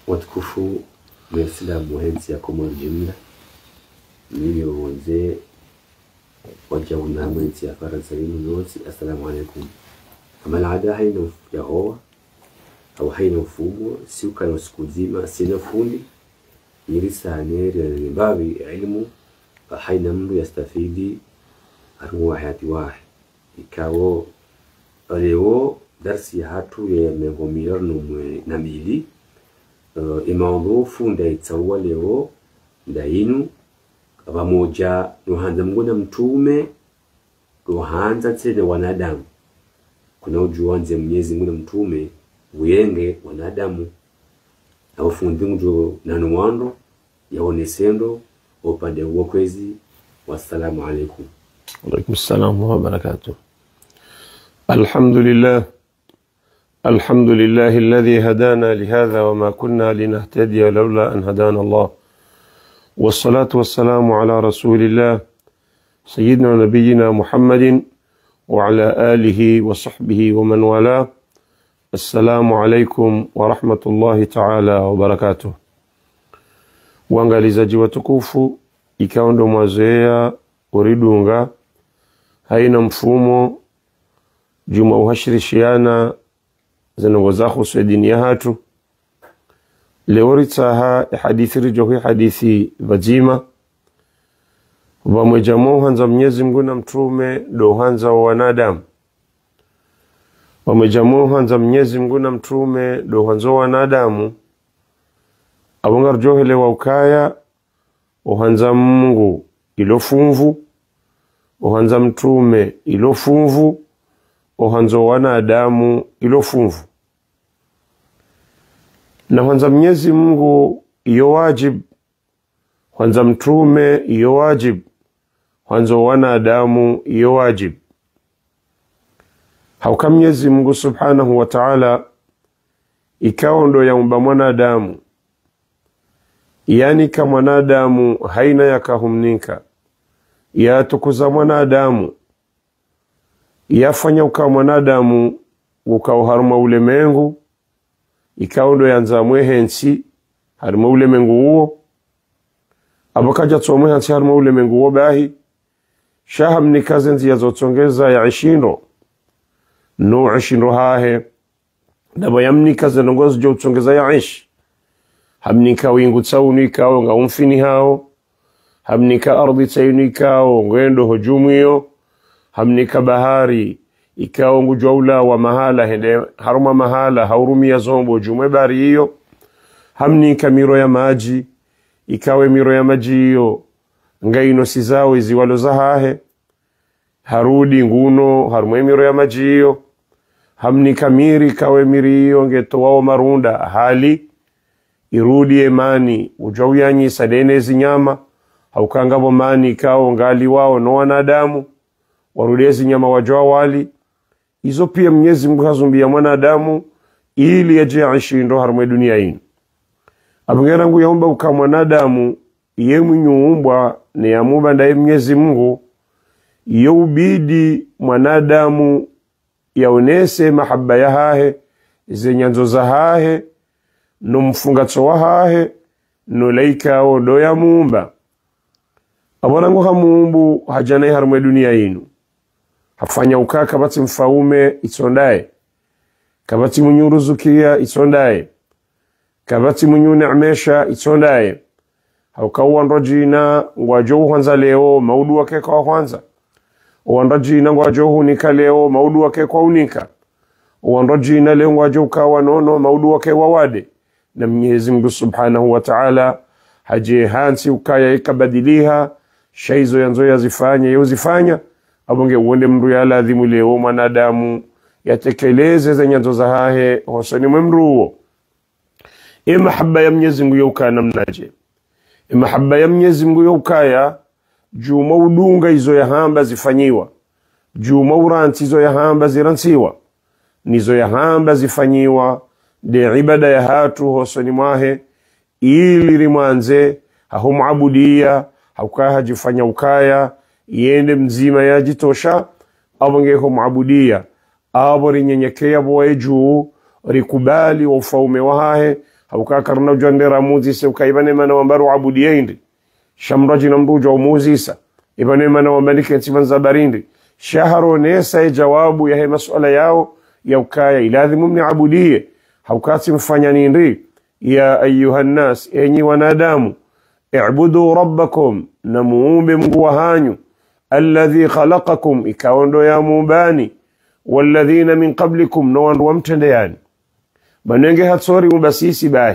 watukufu Waislamu hensi ya kwa jumla mimi wazee wajawna hensi ya Faransa yote. Assalamu alaikum. Kama alada haina ya hoa au haina ufumo siuka na siku nzima sina fundi yirisaneri babi ilmu haina mtu yastafidi arwa hayati wahi ikawo leo darsi hatu ya mengomiro na mili imaongo funda itsawa leo ndainu pamoja nohanza mngona mtume nohanza tsene wanadamu kuna ujuanze Mwenyezi Mungu mtume uyenge wanadamu abafundi njo nanwando yaonesendo upande wa kwezi. Wassalamu alaikum. Alaikum assalam wa barakatuh. Alhamdulillah alladhi hadana lihadha wa ma kunna linahtadiya lawla an hadana Allah. Wassalatu wassalamu ala rasulillah sayyidina nabiyyina Muhammadin wa ala alihi wa sahbihi wa man wala. Assalamu alaikum wa rahmatullahi ta'ala wa barakatuh. Waangalizaji watukufu, ikawa ndo mazoea uridunga haina mfumo juma uhashirishiana zanongozaho swedini ya hatu leo ritsaha hadithi rijohi hadithi vajima wamejamo hanza Mwenyezi Mungu na mtume do hanza wa wanadamu wamejamo hanza Mwenyezi Mungu na mtume do hanza wa wanadamu abonga rijohi lewa ukaya ohanza Mungu ilofumvu ohanza mtume ilofumvu ohanzo wanadamu ilofumvu na hanza Mwenyezi Mungu iyo wajib hanza mtume iyo wajib hanzo wanadamu iyo wajib. Hauka Mwenyezi Mungu subhanahu wa ta'ala ikawa ndo yaumba mwanadamu yani kama mwanadamu haina yakahumnika ya tukuza mwanadamu yafanya uka mwanadamu ukauharuma ulemengu ikawa ndo yanza mwehensi haruma ulemengu huo abakaja tsomwe hansi haruma ulemengu huo bahi shahamni kazenzi yazotongeza ya 20 no 20 hahe daba yamni kazenongozo jo tsongeza ya 20 hamnika wingu tsauni kao nga umfini hao hamnika ardhi tsauni kao ngendo hujumu hiyo hamnika bahari ikao ngujwaula wa mahala hende haruma mahala haurumia zombo jume bari hiyo hamnika miro ya maji ikawe miro ya maji hiyo ngaino sizawe ziwalo zahahe harudi nguno haruma miro ya maji hiyo hamnika miri kawe miri hiyo ngeto wao marunda hali irudi emani ujauyanyi sadene zinyama haukangabo mani kao ngali wao no wanadamu warudezi nyama wajwa wali izo pia Mwenyezi Mungu hazumbia mwanadamu ili yaje aishindo harumwe dunia hii. Abungera ngu yaomba uka mwanadamu yemu nyumbwa ni yamuba ndaye Mwenyezi Mungu yobidi mwanadamu yaonese mahaba ya hahe zenyanzo za hahe no mfungatso wa hahe no laika odo ya muumba abona ngo hamumbu hajana harumwe dunia yinu hafanya ukaka bati mfaume itsondaye kabati munyuruzukia itsondaye kabati munyune amesha itsondaye haukawa ndojina ngwajo hanza leo maudu wake kwa kwanza uandojina ngwajo hunika leo maudu wake kwa unika uandojina leo ngwajo ukawa nono maudu wake wawade na Mwenyezi Mungu subhanahu wa ta'ala haje hansi ukaya ikabadiliha shaizo yanzo yazifanya yozifanya abonge uonde mru ya ladhimu leo mwanadamu yatekeleze za nyanzo za hahe hosani mwemruo. Mahaba ya Mwenyezi Mungu yauka namnaje? Mahaba ya Mwenyezi Mungu yaukaya juma udunga izo ya hamba zifanyiwa juma uranti izo ya hamba ziransiwa nizo ya hamba zifanyiwa de ibada ya hatu hosani mwahe ili rimwanze hahu maabudia haukaha jifanya ukaya yende mzima ya jitosha abongeho maabudia abori nyenyekea boe juu rikubali wa ufaume wahahe haukakarna ujandera muzisa ukaibane mana wambaru abudieindi shamraji na mruja umuzisa ibane mana wambanike ntimanza barindi shaharo nesa jawabu ya masuala yao ya ukaya iladhimu mni abudie haukati mfanya nindi ya ayuha nas enyi wanadamu i'budu rabbakum na muumbe Mungu hanyu alladhi khalaqakum ikaondo ya mumbani walladhina min qablikum no wandu wamtendeani banenge hatsori mubasisi bahi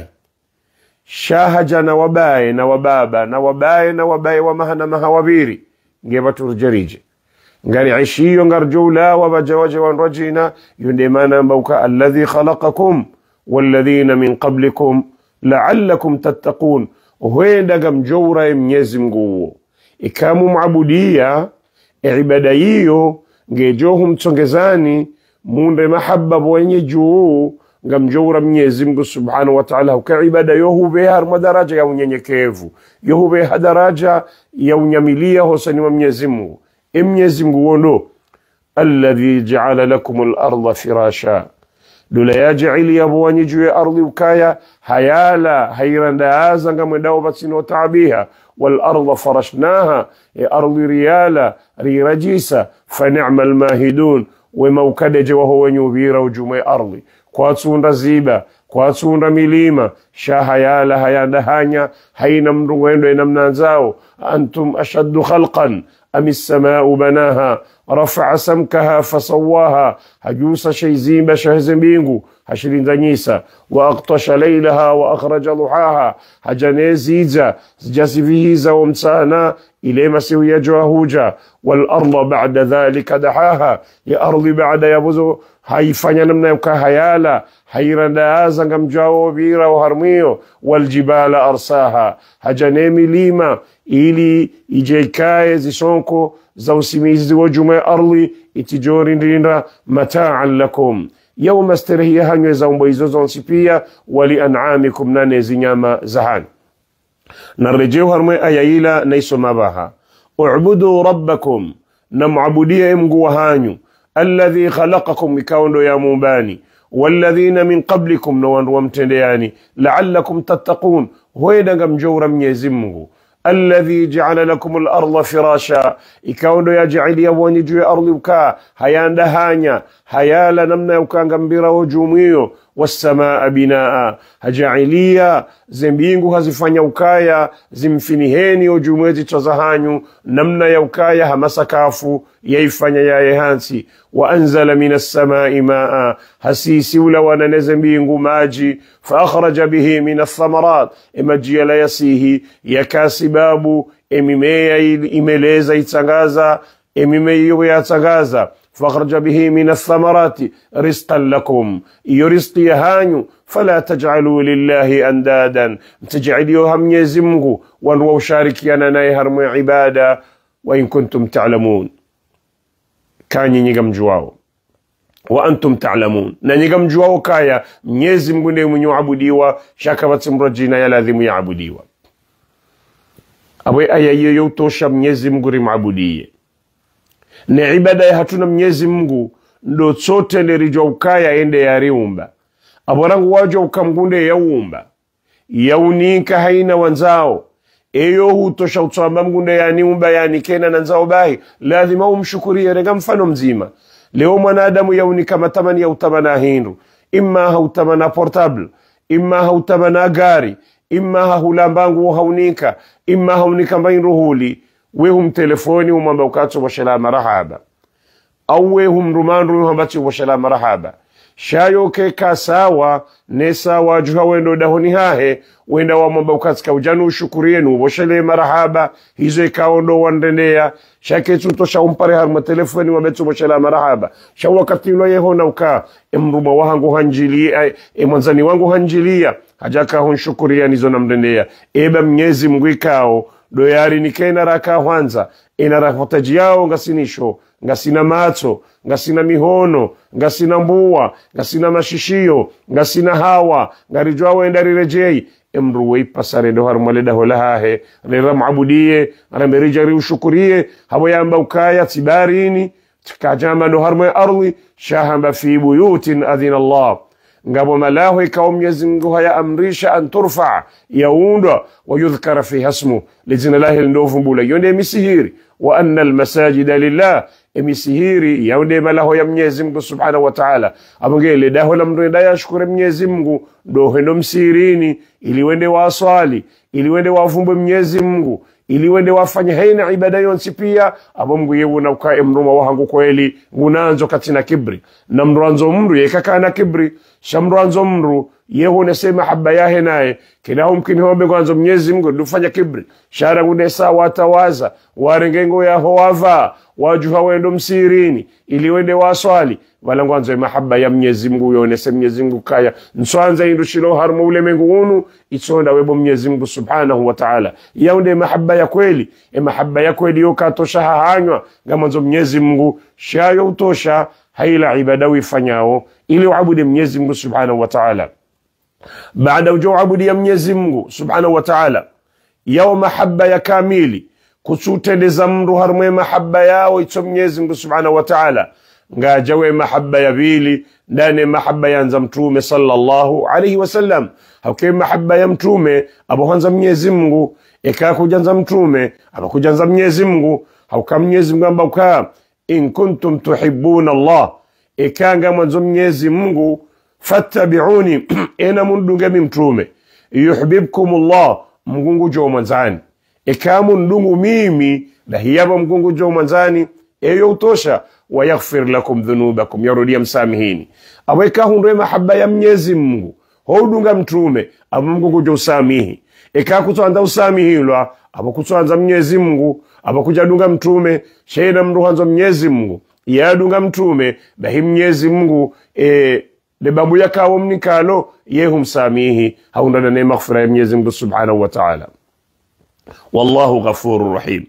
shahaja na wabaye na wababa na wabaye na wabaye wa mahana mahawabiri ngeba turjarije ngari ishiyo ngarjula wabajawaje wanrajina yunde mana mbauka alladhi khalaqakum walladhina min qablikum la'allakum tattaqun huenda gamjawra Mwenyezi Mungu ikamu maabudia ibada hiyo ngejohu mtsongezani munde mahabba wenye juu ngamjawra Mwenyezi Mungu Subhanahu wa Ta'ala kwa ibada yohu behar madaraja ya unyenyekevu yohu be daraja ya unyamilia hosani wa Mwenyezi Mungu Mwenyezi Mungu wono alladhi ja'ala lakum al-ardha firasha dula yaj'ali yabwani juu ya ardhi ukaya hayala hayrandaaza ngamwendao batsino taabiha wal ardha farashnaha ya ardhi riyala rirajisa fa ni'mal mahidun wema ukadeje waho wenyubira ujume ardhi kwa tsunda ziba kwa tsunda milima shahayala hayandahanya haina mrungwendo inamnanzao antum ashaddu khalqan أم السماء بناها رفع سمكها فصواها هجوس شيزين بشهزن بينغو هشرين دنيسا وأقطش ليلها وأخرج ضحاها هجنيزيزا جاسفيهيزا ومسانا إلي مسيو يجوهوجا والأرض بعد ذلك دحاها يأرض بعد يبوزو haifanya namna ya kahayala hairandaaza ngamjao bira uharmio waljibala arsaha hajane milima ili ijeikae zisonko za usimizi wa jume ardhi itijori ndinda mataan lakum yawma astarhiya hanywe za umbo hizo zonsipia wali an'amikum nane zinyama zahan narejeo harmwe ayaila naisoma baha u'budu rabbakum na muabudia Mungu hanyu alladhi khalaqakum ikaundo ya mumbani walladhina min qablikum na wandu wamtendeani la'allakum tattaqun huenda ngamjawra Mwenyezi Mungu alladhi ja'ala lakum al-ardha firasha ikaundo ya ja'ali yawani juu ya ardhi ukaa hayandahanya hayala namna ukangambira wajumio was-samaa binaa haja'aliya zembingu hazifanya ukaya zimfiniheni ujumwezi tazahanyu namna ya ukaya hamasakafu yaifanya yaye hansi wa anzala minas samaa'i maa hasisi ula wananeze mbingu maji fa akhraja bihi minas thamarat imajia la yasihi yakasibabu emimea imeleza itangaza emimea yatangaza فاخرج به من الثمرات رزقا لكم يرزقي هانيو فلا تجعلوا لله أندادا تجعلوا هم يزمغوا وانو شاركيانا نايهرم عبادة وإن كنتم تعلمون كان ينيغم جواو وأنتم تعلمون نيغم جواو كايا يزمغوا نيمو يعبديوا شاكبت مرجينا يلاذم يعبديوا أبوي أيا يوتوشا يزمغوا معبودية na ibada ya hatuna Mwenyezi Mungu ndo sote nerijo ukaya ende ya riumba aborangu wajo ukamgunde ya uumba ya unika haina wanzao eyo hutosha utsamba mgunde ya niumba ya nikena na nzao bahi lazima umshukurie rega mfano mzima leo mwanadamu ya unika matamani ya utamana hindu imma hautamana portable imma hautamana gari imma haulambangu haunika imma haunika mbainruhuli wehum telefoni umamba ukatso washela marahaba au wehum rumandu umambachi washela marahaba shayo ke kasawa nesa wajuha wendo dahoni hahe wenda wamamba ukatska ujanu ushukurienu washele marahaba hizo ikaondo wandenea shake tutosha umpare harma telefoni wabetu washela marahaba shawa wakati ilo yehona uka emruma wahangu hanjilia mwanzani wangu hanjilia hajaka hunshukuria nizo namdenea eba Mwenyezi Mungu ikao doyari nikena raka kwanza ina rahotaji yao ngasinisho ngasina macho ngasina mihono ngasina mbuwa ngasina mashishio ngasina hawa ngarijwa wenda rirejei emruwe pasare ndo harmale dahola hahe rera maabudie ramerijari ushukurie habo yamba ukaya tibarini kajamba ndo harmale ardhi shahamba fi buyutin adhina Allah ngabo malaho ikawa Mwenyezi Mungu haya amrisha an turfa yaundwa wa yudhkara fi hasmu lizina lahi ndovumbula yonde misihiri wa anna almasajida lillah emisihiri yaunde malaho ya Mwenyezi Mungu subhanahu wa ta'ala abongele daho la mrenda yashukuru Mwenyezi Mungu ndo hendo msirini ili wende waswali ili wende wavumbe Mwenyezi Mungu ili wende wafanye haina ibada yonsi pia abo Mungu yewu na ukae mruma wahangu kweli ngunanzo katina kibri na mruanzo mru yekakana kibri shamruanzo mru yehu nesema haba yahe naye kila umkini hombe kwanzo Mwenyezi Mungu dufanya kibri shara ngunesa watawaza warengengo yaho wava wajuha wendo msirini ili wende waswali wala ngwanzo mahaba ya Mwenyezi Mungu yonese Mwenyezi Mungu kaya nswanza indushilo harmo ule mengu unu itonda webo Mwenyezi Mungu subhanahu wa ta'ala yaunde mahaba ya kweli mahaba ya kweli yokatosha hahanywa ngamanzo Mwenyezi Mungu shayo utosha haila ibada wifanyao ili uabude Mwenyezi Mungu subhanahu wa ta'ala baada ujoabudi ya Mwenyezi Mungu subhanahu wa ta'ala yao mahaba ya kamili kusuteleza mru harmo mahaba yao ito Mwenyezi Mungu subhanahu wa ta'ala ngajawe mahaba ya vili ndane mahaba ya nza mtume sallallahu alayhi wasallam hauke mahaba ya mtume abohanza Mwenyezi Mungu ekakujanza mtume abakujanza Mwenyezi Mungu hauka Mwenyezi Mungu ambauka in kuntum tuhibbuna Allah ekanga mwanzo Mwenyezi Mungu fattabi'uni ena mundunga mtume yuhibbukumullah mgungu jo mwanzani ekamu ndungu mimi na hiyaba mgungu jo mwanzani eyo utosha wa yaghfir lakum dhunubakum yarudia msamihini aweka hunde mahaba ya Mwenyezi Mungu hodunga mtume abo mgungu jo usamihi ekakutsanda usamihilwa abo kutsanda Mwenyezi Mungu abo kujadunga mtume sheda mruhanzo Mwenyezi Mungu yadunga mtume bahi Mwenyezi Mungu de babu yakawo mnikalo yehum samihi haunda na maghfira ya Mwenyezi Mungu subhanahu wa ta'ala wallahu ghafurur rahim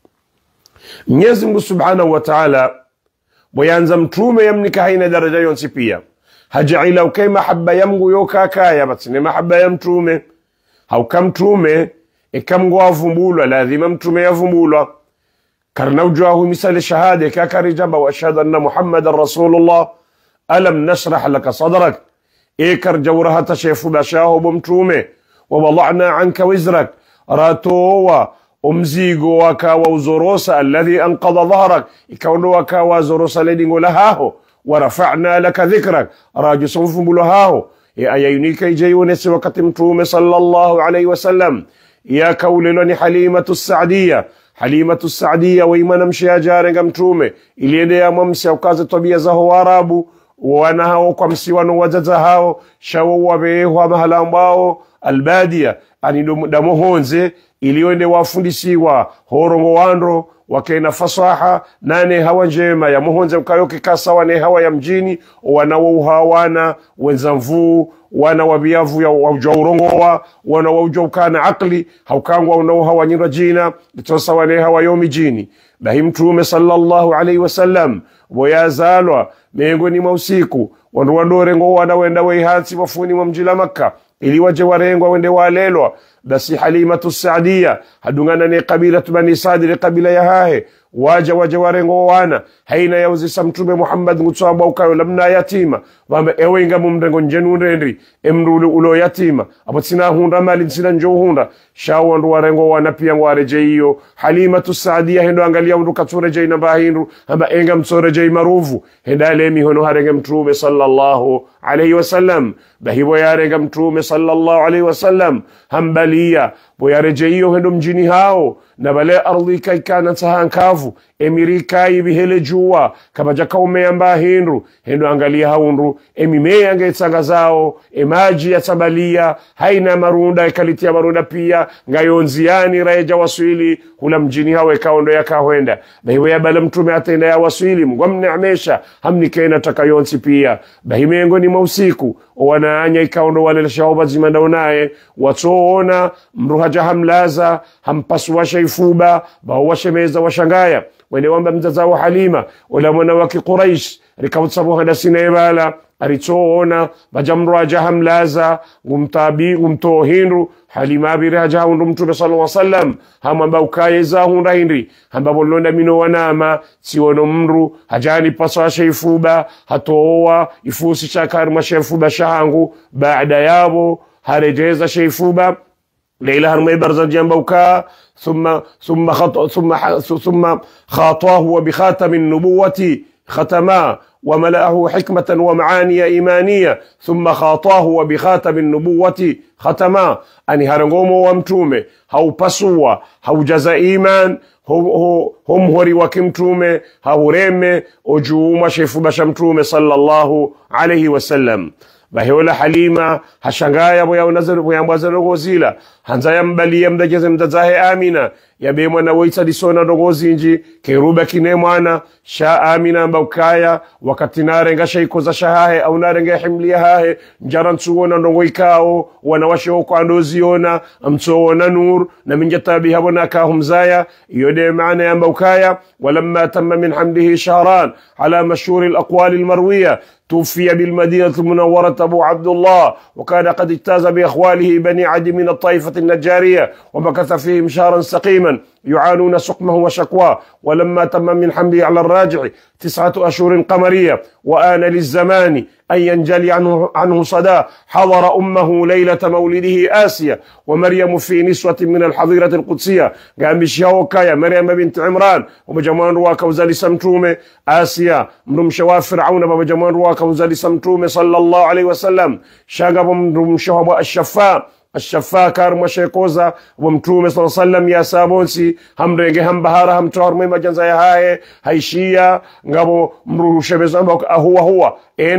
Mwenyezi Mungu subhanahu wa ta'ala boyanza mtume yamnika haina daraja yonsi pia hajaila ukay mahabba ya Mungu yokakaya batine mahabba ya mtume hauka mtume ikamgo avumbulwa lazima mtume yavumbulwa karna ujahu misali shahada kakari jamba wa ashhadu anna Muhammadar Rasulullah alam nashrah laka sadrak ikar jawraha tashifu bashahu bumtume wa wada'na anka wizrak ratowa umzigo wakawa uzorosa alladhi anqadha dhahrak ikawndo wakawa zorosa ledingo lahaho wa rafa'na laka dhikrak rajisufumbulu haho ayayunika ijayunesi wakati mtume sallallahu alayhi wasallam ya kauleloni Halimatu Sa'diya wa imana mshia jarenga mtume iliende ya mamsi ukaze tabia za Waarabu wana hao kwa msiwano wajaza hao shawo wabeho mahala ambao albadia ani damohonze iliende wafundishiwa horongo wandro wakena fasaha nane hawa njema ya muhonze ukayoke kasa wane hawa ya mjini wanao hawana wenzamvu wana wabiavu ya wajaurongowa wana waujokana akli haukangwa unao hawa nyira jina litosa wane hawa yomi jini bahi mtume sallallahu alayhi wasallam boyazalwa miongoni mwa usiku wandorengo wana wenda weihansi wafuni wa mjila Makka ili waje warengwa wende walelwa basi Halimatu Sa'diya hadungana ni kabila Bani Sa'd kabila ya hahe waje warengo wana haina yauzisa mtume Muhammad ngutsaba ukayo lamna yatima wamba ewenga mumrengo njenu ndendri emrulu ulo yatima abatsina hunda mali nsina njo hunda shawo ndo warengo wana pia ngwareje hiyo Halimatu Sa'diya hendo angalia ndo katsureje namba hindu amba enga mtsoreje maruvu hendale mihono harenge mtume sallallahu alayhi wasallam bahibo yarenga mtume sallallahu alayhi wasallam hambalia boyareje hiyo hendo mjini hao na bale ardhi kaikana sahankavu emirika ibihele juwa kabaja kaume amba hindu hendo angalia haundu emime angetsanga zao emaji ya tabalia haina marunda ikalitia marunda pia ngayonziani raja waswili hula mjini hawe kaondo yakahwenda bahiwe ya bala mtume atenda ya waswili mgwamneamesha hamnikena takayonsi pia bahimengo ni mausiku wanaanya ikaondo wale shauba zimandaonaye watoona mruhaja hamlaza hampaswa shaifuba bawashemeza washangaya wende wamba mzaza wa Halima wala mwana waki Quraish rikawtsabu hada sinebala aritoona bajamru ajahamlaza gumtabi gumto hindu Halima biraja hundu mtume sallallahu alaihi wasallam hamamba ukayeza hunda hindi hamba bolonda mino wanama siono mru hajani paswa sheifuba hatoa ifusi chakar mashefuba shahangu baada yabo harejeza sheifuba leila harmay barzan jamba uka ثم خاطاه وبخاتم النبوة ختما وملأه حكمة ومعاني إيمانية ثم خاطاه وبخاتم النبوة ختما أني هرنغومو ومتومي هاو بسوا هاو جزا إيمان هم هوري وكمتومي هاو ريمي وجوما شيفو بشمتومي صلى الله عليه وسلم Baheola Halima hashangaya boya unazaro boya mbazaro gozila hanzaya mbali mdajeze mdazahe Amina yabe mwana waita disona dogozi nji keruba kine mwana sha Amina mbukaya wakati narenga shaikoza shahahe au narenga himlia hahe njaran tsuona ndongoikao wanawashe huko andoziona amtsoona nur na minjatabi habona kahumzaya yode maana ya mbukaya walamma tamma min hamdihi shahran ala mashhur al-aqwal al-marwiya توفي بالمدينة المنورة أبو عبد الله وكان قد اجتاز بأخواله بني عدي من الطائفة النجارية ومكث فيهم شهرا سقيما يعانون سقمه وشكواه ولما تم من حمله على الراجع 9 أشهر قمرية وآن للزمان أن ينجلي عنه صداه حضر أمه ليلة مولده آسيا ومريم في نسوة من الحظيرة القدسية قام بشيوكايا مريم بنت عمران وبجمان رواك وزالي سمتومي آسيا مرم شواف فرعون وبجمان رواك وزالي سمتومي صلى الله عليه وسلم شاقب مرم شواب الشفاء كار مشيكوزا ومتومي صلى الله عليه وسلم يا سابونسي هم ريجي هم بهارا هم تور ميما جنزا هاي هايشيا ngabo mru shebezamba huwa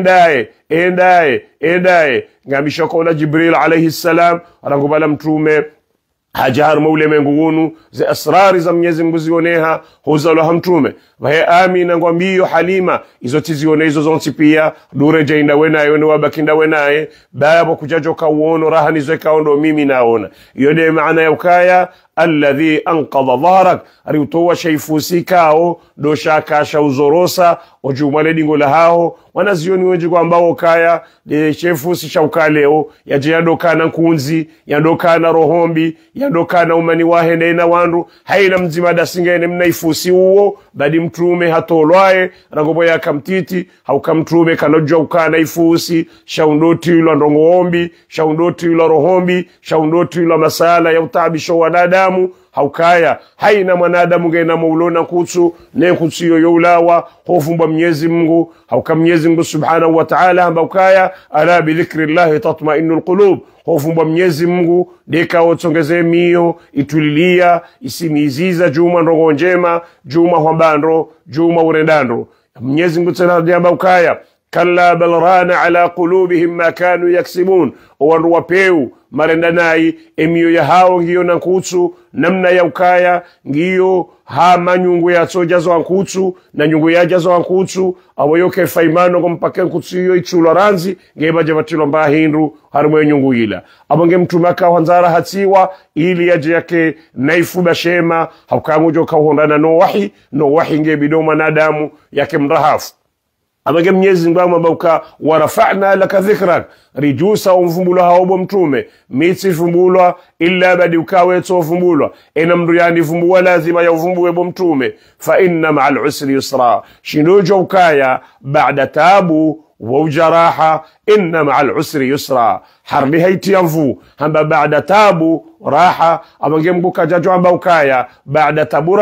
endaye ngabishokola Jibril alayhi salam arangubala mtume hajar maule mengunu ze asrari za Mwenyezi Mungu zioneha hozalo hamtume wahe Amina ngwambiyo Halima izo tizione izo zonsi pia dure jainda wenaye ne wabakinda wenaye babo kujajoka uono rahani zeka ondo mimi naona yode maana ya ukaya alladhi anqadha dhahrak ariutowa shaifusikao do shaka uzorosa ojumale dingo la hao wanazioni wengi kwa ambao kaya de shefusi shaukaleo yajiadoka na kunzi yadoka na rohombi yadoka na umani wahende na wandu haina mzima dasingene mnaifusi uo badi mtume hatolwae rangobo ya kamtiti haukamtume kanojwa ukana ifusi shaundoti ilo ndongoombi shaundoti ilo rohombi shaundoti ilo masala ya utabisho wanadamu haukaya haina mwanadamu ngena maulona kutsu ne kutsiyo yulawa hofumba Mwenyezi Mungu hauka Mwenyezi Mungu subhanahu wa ta'ala haukaya ala bi dhikrillah tatma'innul qulub hofumba Mwenyezi Mungu deka otsongeze mio itulilia isimiziza juma ndongo njema juma hwambandro juma urendandro Mwenyezi Mungu tsana diamba ukaya kalla bal rana ala qulubihim ma kanu yaksibun owandu wapeu marendanai emio ya hao ngiyo na nkutsu namna ya ukaya ngiyo hama nyungu ya sojazo wankutsu na nyungu ya jazo wankutsu awoyoke faimano kompake nkutsu iyo ichulo ranzi ngeba jabatilo mba hindu harumo nyungu ila abonge mtumaka wanzara hatiwa ili yaje yake naifuba shema haukangujo kauhondana no wahi ngebidoma nadamu yake mrahafu abage Mwenyezi Mungu ambauka warafa'na laka dhikrak rijusa umfumbulwa haobo mtume mitsi fumbulwa illa badi ukawe tofumbulwa ena mndu yani fumbulwa lazima ya ufumbuwe bo mtume fa inna ma'al usri yusra shinojo ukaya ba'da tabu وجراحة إن مع العسر يسرا حرب هيتي ينفو هم بعد تابو راحة أما جنبك جاجو عم بوكايا بعد تابو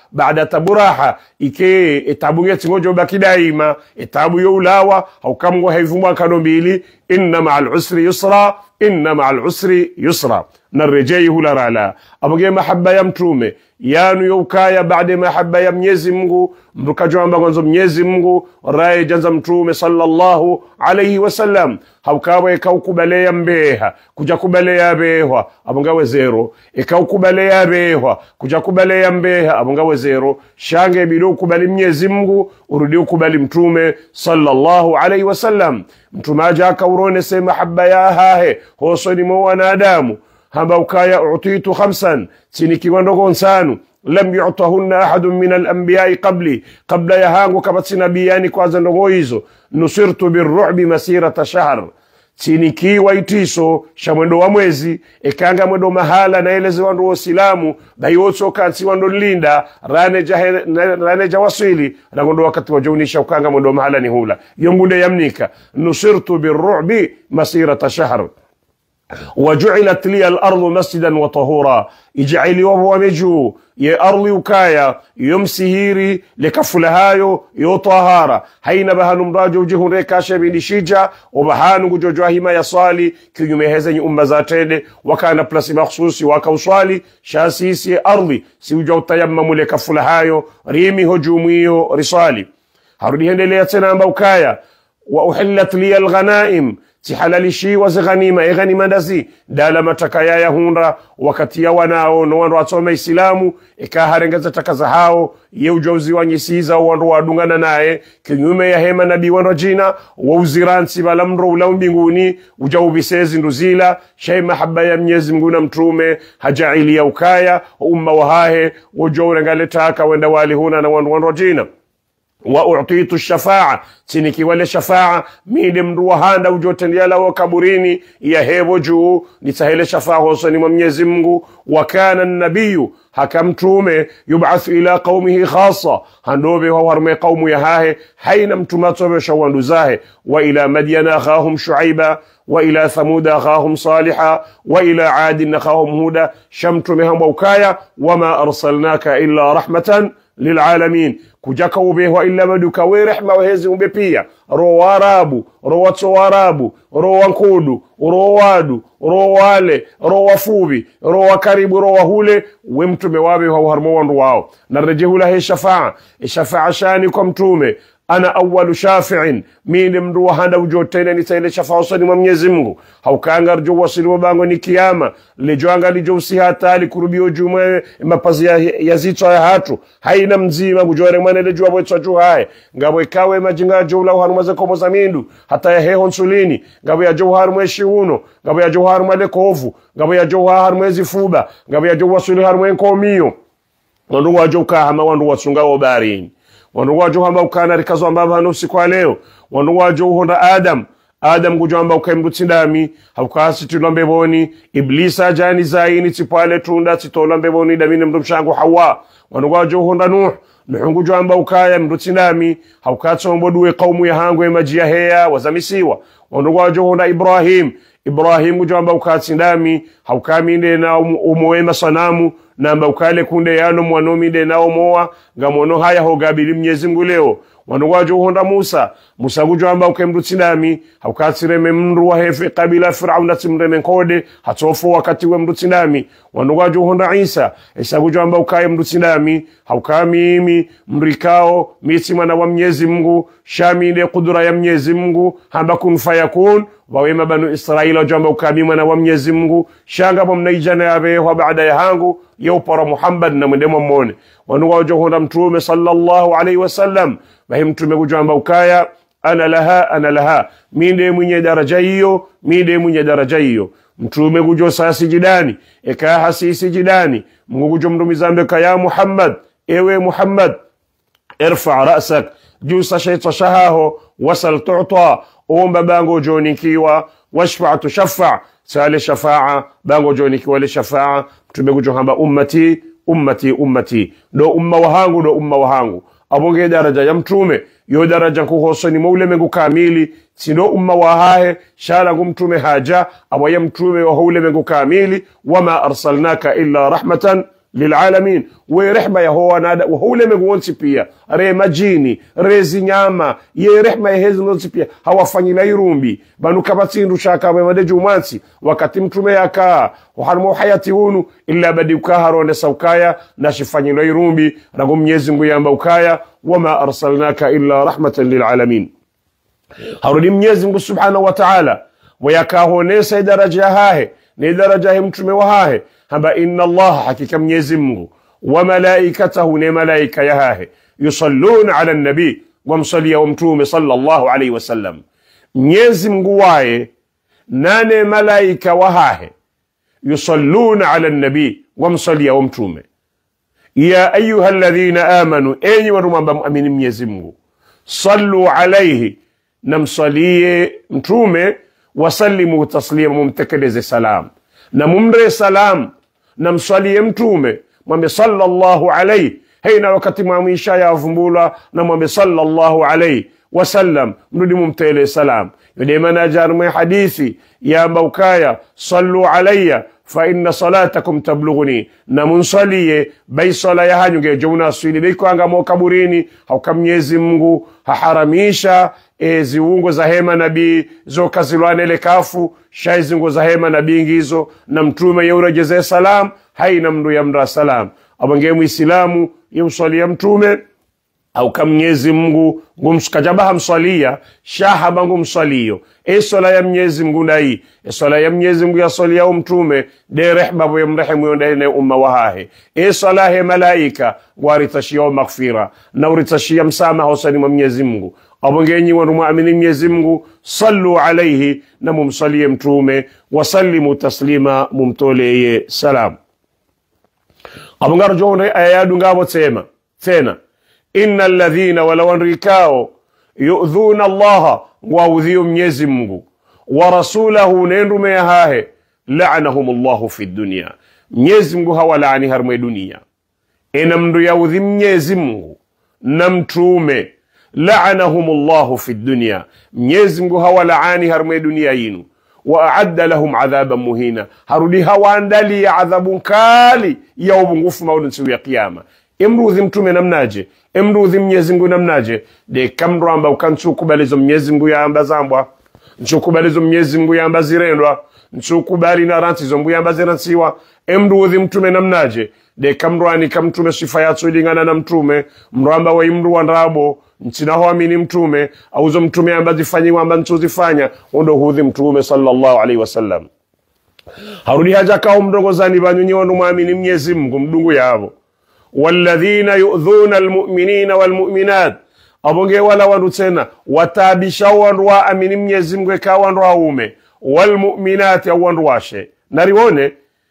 راحة إكي إتابو يتنجو باكي دايما إتابو يولاوا أو كمو هيفو كانوا بيلي إن مع العسر يسرا إن مع العسر يسرا نرجيه لرالا أما جنب محبة يمترومي yanu yukaya baada mahaba ya Mwenyezi Mungu mrukajo amba gonzo Mwenyezi Mungu rai janza mtume sallallahu alayhi wasallam haukawe ikaukubalea mbeha kuja kubalea behwa abongawe zero ikaukubalea behwa kuja kubalea mbeha abongawe zero shange bidu kubali Mwenyezi Mungu urudi ukubali mtume sallallahu alayhi wasallam mtumaja akaurone sema mahaba ya hahe hoso ni mwanadamu hamba ukaya utitu 5 tini kiwandogo nsanu lam yu'tahunna ahadun min al-anbiya'i qabli, kabla ya hangu kabati nabiyani kwanza ndogo hizo. Nusirtu birru'bi masirata shahr, tinikiwa itiso sha mwendo wa mwezi, ekanga mwendo mahala na eleze wandu wa Islamu bayoto kansi wandu linda rane jawasili na ngondo wakati wajaunisha ukanga mwendo mahala ni hula yongunde yamnika. Nusirtu birru'bi masirata shahr وجعلت لي الأرض مسجدا وطهورا، اجعلي ومجو يا أرضي وكايا يمسهيري لكفلهايو يطهارا هين بهانو مراجو جهون ريكاشا بنشيجا وبهانو جوجوهي ما يصالي كي يمهزني ذاتين وكان بلاسي مخصوصي وكوصالي شاسيسي أرضي سيوجو تيمم لكفلهايو ريمي هجوميو رسالي هارودي هندلي يتنام بوكايا. وأحلت لي الغنائم، tihalalishi wazi ghanima ghanima ndazi dala matakaya ya hunra wakati ya wanao no wandu atome Islamu ikaharengeza takaza hao ye ujozi wanyisiza wandu wadungana naye kinyume ya hema nabii wandu jina wa uziransi bala mro ula mbinguni ujaubisezi nduzila shay mahabba ya Mwenyezi Mungu na mtume hajaili ya ukaya umma wahahe ujore ngaletaka wenda wali huna na wandu jina. وأعطيت الشفاعة تنكي ولا شفاعة ميد مروهان وجوتن يلا وكبريني يهيبو جو نسهل شفاعة وصني Mwenyezi Mungu. وكان النبي حكمتومه يبعث إلى قومه خاصة هندوبه وورمي قوم يهاه حين متماتوه شواندوزاه. وإلى مدين أخاهم شعيبا وإلى ثمود أخاهم صالحا وإلى عاد أخاهم هودا شمتمهم وكايا. وما أرسلناك إلا رحمة للعالمين kujaka ubeho illa maduka we rehma wahezi umbepia ro warabu ro warabu ro wankudu ro wadu ro wale ro wafubi ro wakaribu ro wahule we mtume wabe wa harmo wandu wao na rejehula he shafa'a shani kwa mtume. Ana awwalu shafi'in mimi mndu wahanda ujotene ni saile shafa'a usani Mwenyezi Mungu haukanga rjo wasili wabango ni kiyama lejoanga lijosi hatali kurubio jume mapazi ya zito ya hatu haina mzima kujore mwana lejua bwetwa ju hae ngabo ikawe majinga jola uhanumaze komo za mindu hata ya heho nsulini ngabo ya johar mweshi uno ngabo ya johar mwale kovu ngabo ya johar mwezi fuba ngabo ya johwasuli harmwe nkomio wandu wajoka hama wandu wasunga obarini wandu wajo hamba ukana rikazo ambaba hano siku wa leo wandu wajo uhonda Adam kujamba ukaimrutindami haukasi tulombe boni Iblisa jani zaini tipale tunda titolombe boni damine mdumshangu Hawa. Wandu wajo uhonda Nuh kujamba ukaya mrutindami haukasi omboduwe kaumu ya hangu ya majia hea wazamisiwa. Wandu wajo uhonda Ibrahim kujamba ukatindami haukami nde na umuwema sanamu namba ukale kunde yano mwanomi nde na umoa ngamono haya hogabili Mwenyezi Mungu leo. Wandu wajo uhonda Musa kujamba ukemrutindami haukatsireme mndu wa hefe kabila Firauna timreme nkode hatofu wakati we mrutindami. Wandu wajo uhonda Isa kujamba ukaye mrutindami haukami imi mrikao miti mwana wa Mwenyezi Mungu shami nde kudura ya Mwenyezi Mungu hamba kun fayakun wawema banu Israila jamba ukami mwana wa Mwenyezi Mungu shanga mnaijana yabeho baada ya hangu yopara Muhammad na mwendemo mwone. Wandu wajo uhonda mtume sallallahu alaihi wasallam bahi mtume kujamba ukaya ana laha minde mwenye daraja hiyo mtume kujo sasi jidani eka hasisi jidani Mungu kujo mdumizambe kaya Muhammad ewe Muhammad irfa ra'sak jusa shayta shahaho wasal tu'ta omba bango jonikiwa washfa tushaffa sale shafa'a bango jonikiwa le shafa'a mtume kujo hamba ummati do umma wahangu abonge daraja ya mtume yo daraja kuhosoni moule mengu kamili sino umma wahahe shala mtume haja awaye mtume wa hule mengu kamili. Wama arsalnaka illa rahmatan lilalamin we rehma ya hoa nada wa hule mengu wonsi pia re majini rezi nyama ye rehma ya hezi wonsi pia hawafanyila irumbi banu kabatindu shaka wemade jumansi wakati mtume yaka uharmo hayati hunu illa badi ukaharone saukaya na shifanyila irumbi ragu Mwenyezi Mungu yamba ukaya. Wama arsalnaka illa rahmatan lilalamin harudi Mwenyezi Mungu subhanahu wa ta'ala wayakahonesa daraja hahe ni daraja mtume wahahe hamba inna Allah hakika Mwenyezi Mungu wa malaikatahu ni malaika yahahe yusalluna ala nabi wamsalia mtume sallallahu alayhi wasallam. Mwenyezi Mungu wae nane malaika wahahe yusalluna ala nabi wamsalia mtume ya ayuha alladhina amanu, enyi watu amini Mwenyezi Mungu, sallu alayhi, namsalie mtume, wasallimu taslima, mumtekeleze salam na mumre salam, namsalie mtume mwambe sallallahu alayhi, haina wakati mwisha ya vumbula na mwambe sallallahu alayhi wasallam, mrudi mumtele salam. Yode manajar mwe hadithi ya mbukaya sallu alayya fa inna salatakum tablughuni, na munsalie bai sala ya hanyuge jona swili biko anga mo kaburini, hauka Mwenyezi Mungu haharamisha ziungo za hema nabii zo kazilwane le kafu shaizingo za hema nabii ngizo, na mtume yeurejeze salam haina mndu ya mra salam. Abange muislamu yumsalia mtume au Mwenyezi Mungu ngumshikajabaha msalia shahaba ngumsalio swala ya Mwenyezi Mungu ndai swala ya Mwenyezi Mungu ya salia mtume de rehbabu yamrehemu ndani umma wahahe swala ya malaika waritashia maghfira na uritashia msamaha hosani wa Mwenyezi Mungu. Abongenyi wa muamini Mwenyezi Mungu sallu alayhi, na mumsalie mtume, wasallimu taslima, mumtoleye salam. Abongar jone ayadu ngabo tena innal ladhina walawanrikao yu'dhuna Allah, waudhiu Mwenyezi Mungu, wa rasulahu, nendume hahe, la'anahumullahu fi dunya, Mwenyezi Mungu hawalaani harmwe dunia. Mndu yaudhi Mwenyezi Mungu na mtume, la'anahumullahu fi dunya, Mwenyezi Mungu hawalaani harmwe dunia yinu, wa a'adda lahum adhaban muhina, harudi hawaandali ya adhabun kali ya ubungufu maudun siku ya kiyama. Emrudhi mtume namnaje, emrudhi Mwenyezi Mungu namnaje, de kamro amba ukanchukubalizo Mwenyezi Mungu ya amba zambwa, nchukubalizo Mwenyezi Mungu ya amba zirendwa, nchukubali na rantizo Mungu ya amba zirantiwa. Emrudhi mtume namnaje, de kamro anika mtume sifa yatsu ilingana na mtume, mramba wa imru wa nrabo nchinaho amini mtume, auzo mtume amba zifanyiwa amba nchuzifanya, ondo hudhi mtume sallallahu alaihi wasallam. Harudi haja kao mdogozani banyunyi wanu muamini Mwenyezi Mungu mdungu yavo. Walladhina yu'dhuna almu'minina walmu'minat, abonge wala wandu tena watabisha wandu wa amini Mwenyezi Mungu ka wandu waume, walmu'minat ya wandu washe. Narione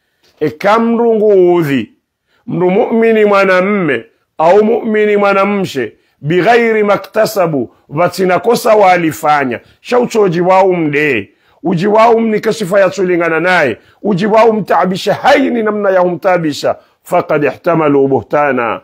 kamrungu udhi mru mu'mini mwanamme au mu'mini mwanamshe bighairi maktasabu, vatina kosa walifanya shauchoji wao mde uji wao mnikasifa ya tulingana naye, uji wao mtaabisha haini namna ya umtabisha, faqad ihtamalu buhtana,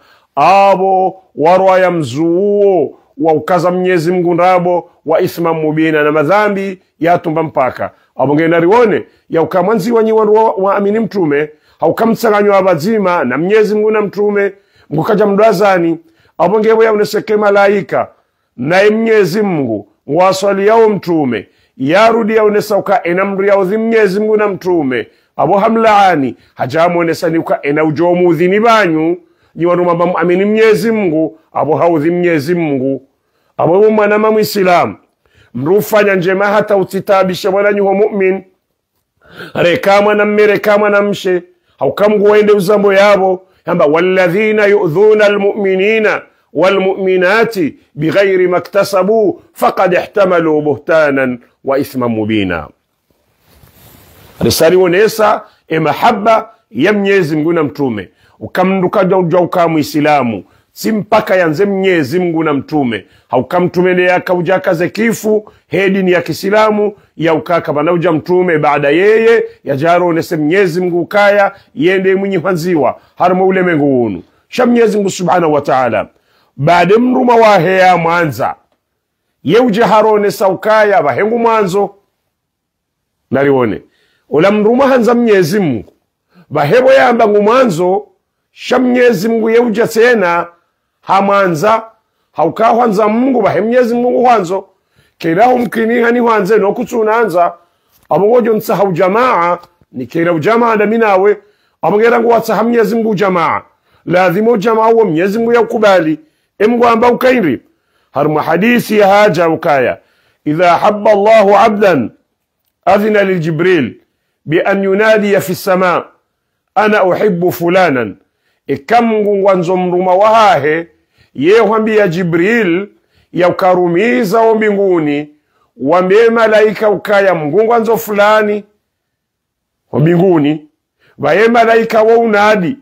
abo warwa ya mzuo wa ukaza Mwenyezi Mungu ndabo, wa ithma mubina, na madhambi ya tumba mpaka. Abonge narione ya ukamanzi wanyi wa amini mtume, haukamtsanganywa abazima na Mwenyezi Mungu na mtume, mkukaja mdwazani. Abonge ya uneseke malaika na Mwenyezi Mungu waswali yao mtume, yarudi ya unesauka enamri ya udhi Mwenyezi Mungu na mtume, abo hamlaani hajamu unesani uka ena ujomu udhini banyu, nyiwanu mamba amini Mwenyezi Mungu, abo haudhi Mwenyezi Mungu. Abo mwanama muislamu mrufanya njema hata utitabisha wala nyuho mu'min, rekama na mmere kama na mshe, haukamgu waende uzambo yabo, yamba walladhina yu'dhuna almu'minina walmu'minati bighairi maktasabu faqad ihtamalu buhtanan wa ithman mubina. Risali wonesa mahabba ya Mwenyezi Mungu na mtume, ukamnduka uka muislamu si mpaka yanze Mwenyezi Mungu na mtume, haukamtumele yaka ujaka zekifu hedi ni ya Kiislamu ya ukaka banauja mtume baada yeye ya jaro nese Mwenyezi Mungu kaya yende mwenye hanziwa harmo ule menguunu sha Mwenyezi Mungu subhanahu wa ta'ala baada mruma wa hea mwanza yeuje harone saukaya bahengu mwanzo narione ula mruma hanza Mwenyezi Mungu bahebo yamba mwanzo sha Mwenyezi Mungu yeuje tena hamanza haukahwanza Mungu bahe Mwenyezi Mungu hwanzo kiraho mkini hani hwanze no kutunanza amugojo nsahau jamaa ni kira jamaa na minawe amugera ngo watsa Mwenyezi Mungu jamaa lazima jamaa wa Mwenyezi Mungu yakubali emgo amba ukairi harmu hadithi ya haja ukaya idha habba Allahu 'abdan adhina lil Jibril bi an yunadi fi as-sama ana uhibbu fulanan ikamngu ngwanzo mruma wahahe yehwambia Jibril ya ukarumiza o mbinguni wambie malaika ukaya mgungu anzo fulani o mbinguni baye malaika wa unadi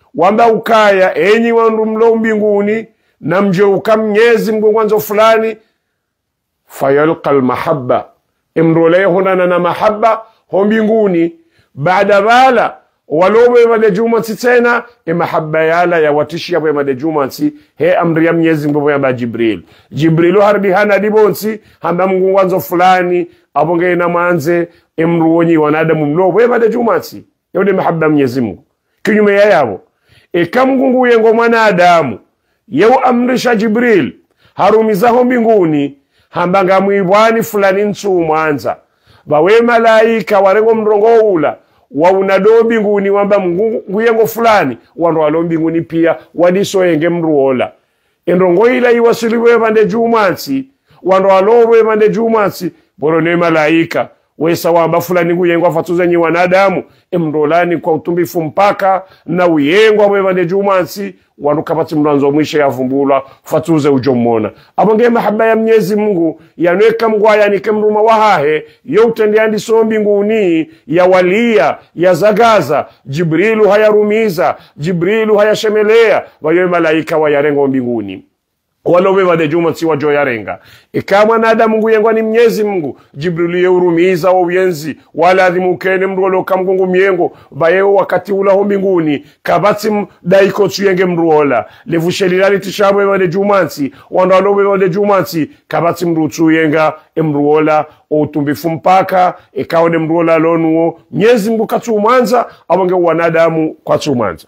wamba ukaya enyi wandu mlo mbinguni na mje ukamnyezi mgongwanzo fulani fayalqa almahabba imrole hunana na mahabba ho mbinguni baada bala walowe wale jumansi tena mahabba yala ya watishi ya wale jumansi he amri ya Mwenyezi Mungu ya Jibril harbi hana dibonsi hamba mgongwanzo fulani abonge na manze imruonyi wanadamu mlo wale jumansi yode mahabba Mwenyezi Mungu kinyume ya yabo kamgungu yengo mwanadamu yeu amrisha Jibril harumizaho mbinguni hambanga mwibwani fulani nsu mwanza bawe malaika warengo mrongo ula wa unado mbinguni wamba mgungu yengo fulani wando walo mbinguni pia wadiso yenge mruola endrongo ila iwasiliwe bande jumansi wando walo bande jumansi borone malaika wesa wamba fulani nguyengo afatuza nyi wanadamu emrolani kwa utumbifu mpaka na uyengwa webande jumansi wanukabati mlanzo mwisho yavumbulwa fatuze ujomona abonge mahabba ya Mwenyezi Mungu yanweka mgwaya ni kemruma wahahe yote ndiandi so mbinguni ya walia ya zagaza Jibrilu hayarumiza Jibrilu hayashemelea wayo malaika wayarengo mbinguni walowe wade jumansi wajo yarenga kama nadamu nguyengwa ni Mwenyezi Mungu Jibril yeurumiza uyenzi wala adhimukene mruolo kamgungu miengo bayewo wakati ula ho mbinguni kabati daiko tuyenge mruola levushelilali tishabwe wade jumansi wandalowe wade jumansi kabati mrutu yenga mruola utumbifu mpaka ikaone mruola lonuo Mwenyezi Mungu katumanza abonge wanadamu kwa tumanza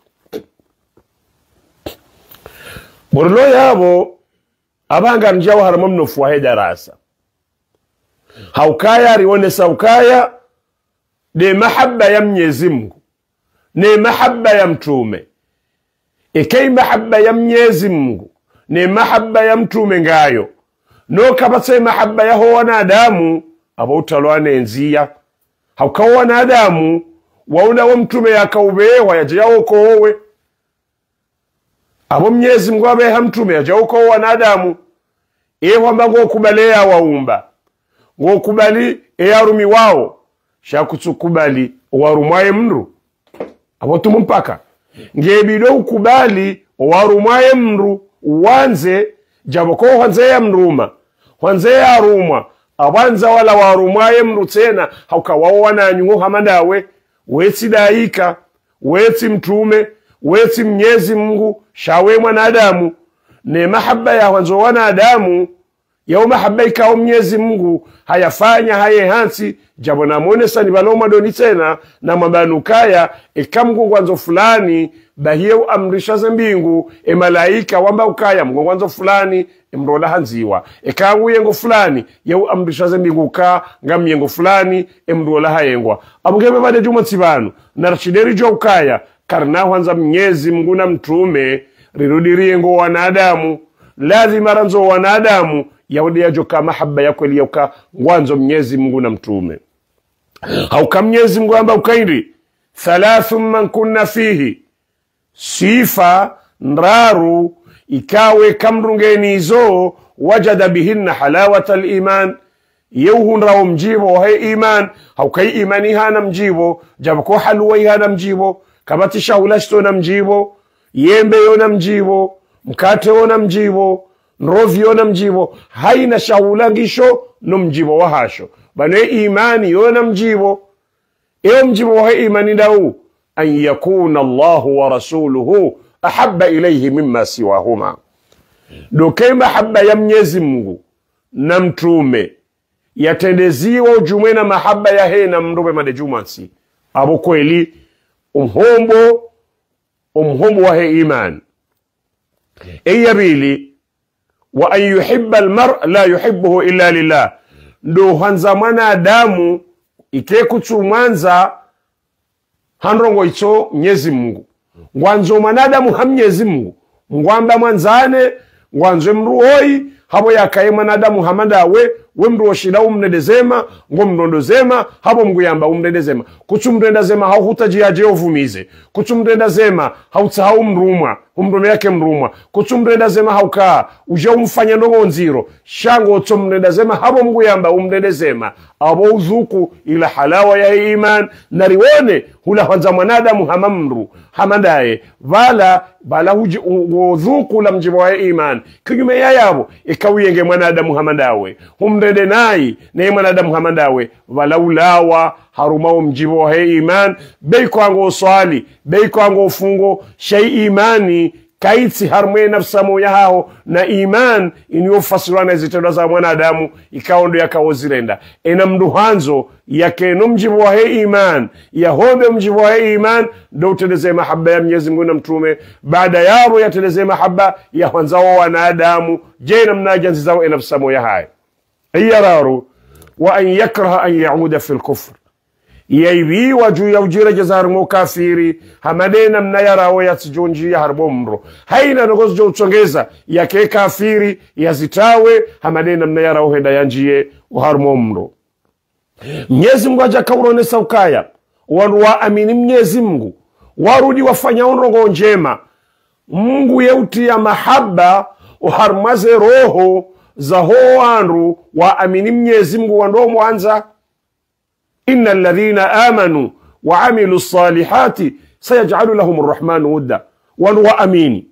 borlo yabo abanga njawo haramo mnofu wa darasa haukaya rione saukaya de mahabba ya Mwenyezi Mungu ne mahabba ya mtume ikei mahabba ya Mwenyezi Mungu ne mahabba ya mtume ngayo no kabase mahabba ya ho wanadamu abautalwane nzia haukawa wanadamu wauna wa mtume yakaubewa yajawo kowe abo Mwenyezi Mungu abe hamtume ajawo ko wanadamu wamba ngokubalea waumba ngokubali yarumi wao shakutukubali warumwaye mru abo tumumpaka ngebido ukubali warumwaye mru wanze jaboko wanze ya mruma wanze ya ruma abanza wala warumwaye mru tena haukawa wananyungu hamandawe weti daika weti mtume weti Mwenyezi Mungu shawe mwanadamu ne mahabba ya wanzo wanadamu yao mahabba ikao Mwenyezi Mungu hayafanya hayehansi jabona monesa ni baloma doni tena na mabanukaya ikamgungu wanzo fulani bahiyeu amrisha zembingu malaika wamba ukaya mgungu wanzo fulani mrola hanziwa kangu yengo fulani yau amrisha zembingu ka ngam yengo fulani mrola hayengwa abugebe bade jumansi banu narashideri jo ukaya karna wanza Mwenyezi Mungu na mtume rirudiri ngo wanadamu lazima ranzo wanadamu yaudi yajoka mahabba yako iliyoka ngwanzo Mwenyezi Mungu na mtume hauka Mwenyezi Mungu amba ukairi thalathu man kunna fihi sifa nraru ikawe kamrungeni izo wajada bihinna halawata al-iman yeuhunrao mjibo hai iman haukai imani hana mjibo jabako halwa hana mjibo kabati shahulashto na mjibo yembe yona mjibo mkate yona mjibo nrovi yona mjibo haina shahulangisho no mjibo wahasho bane imani yona mjibo mjibo wa imani dau an yakuna Allahu wa rasuluhu ahabba ilayhi mimma siwahuma doke mahabba ya Mwenyezi Mungu na mtume yatendeziwa ujumwe na mahabba ya hena mrobe madejumansi abo kweli umhombo wa he iman eyabili wa an yuhibba almar la yuhibbuhu illa lillah ndo hanza mwanadamu ikekuchumanza hanrongo icho Mwenyezi Mungu ngwanzo mwanadamu ha Mwenyezi Mungu ngwamba mwanzane ngwanzo mruoi habo yakaye mwanadamu hamandawe we mndu woshida umnedezema ngo mndondozema habo mguyamba umnedezema kuchumndendazema hauhutajiaje ovumize kuchumndendazema hautsahau mrumwa umrume yake mrumwa kuchumndendazema haukaa uje umfanya ndongo nziro shango chumndendazema habo mguyamba umnedezema abo uzuku ila halawa ya iman nariwone hula hanza mwanadamu hamamru hamandaye bala uzuku la mjibu wa iman kinyume yayabo ikawiyenge mwanadamu hamandawe humrede nai ne mwanadamu hamandawe walaulawa harumao mjibu wa iman beiko ango swali beiko ango fungo shay imani kaitsi harmwe nafsa moya hao na iman iniyofasirana zitendo za mwanadamu ikaondo yakawozirenda ena mduhanzo yake no mjibu wa iman yahombe mjibu wa iman ndo uteleze mahaba ya Mwenyezi Mungu na mtume baada yao yateleze mahaba ya wanzao wanadamu je namna janzi zao nafsa moya hai ayararu wa an yakraha an yauda fil kufr yaibi waju ya ujira jazar mo kafiri hamadena mnayarawo ya sijonji ya harbomro haina nogozo jo utsongeza yake kafiri yazitawe hamadena mnayarawo heda yanjie uharmomro Mwenyezi Mungu aja kauronesa ukaya wanwa amini Mwenyezi Mungu warudi wafanya onrongo njema Mungu yeuti ya mahaba uharmaze roho za hoanru wa amini Mwenyezi Mungu wando mwanza inna alladhina amanu wa amilu salihati sayaj'alu lahum arrahmanu wudda wa amini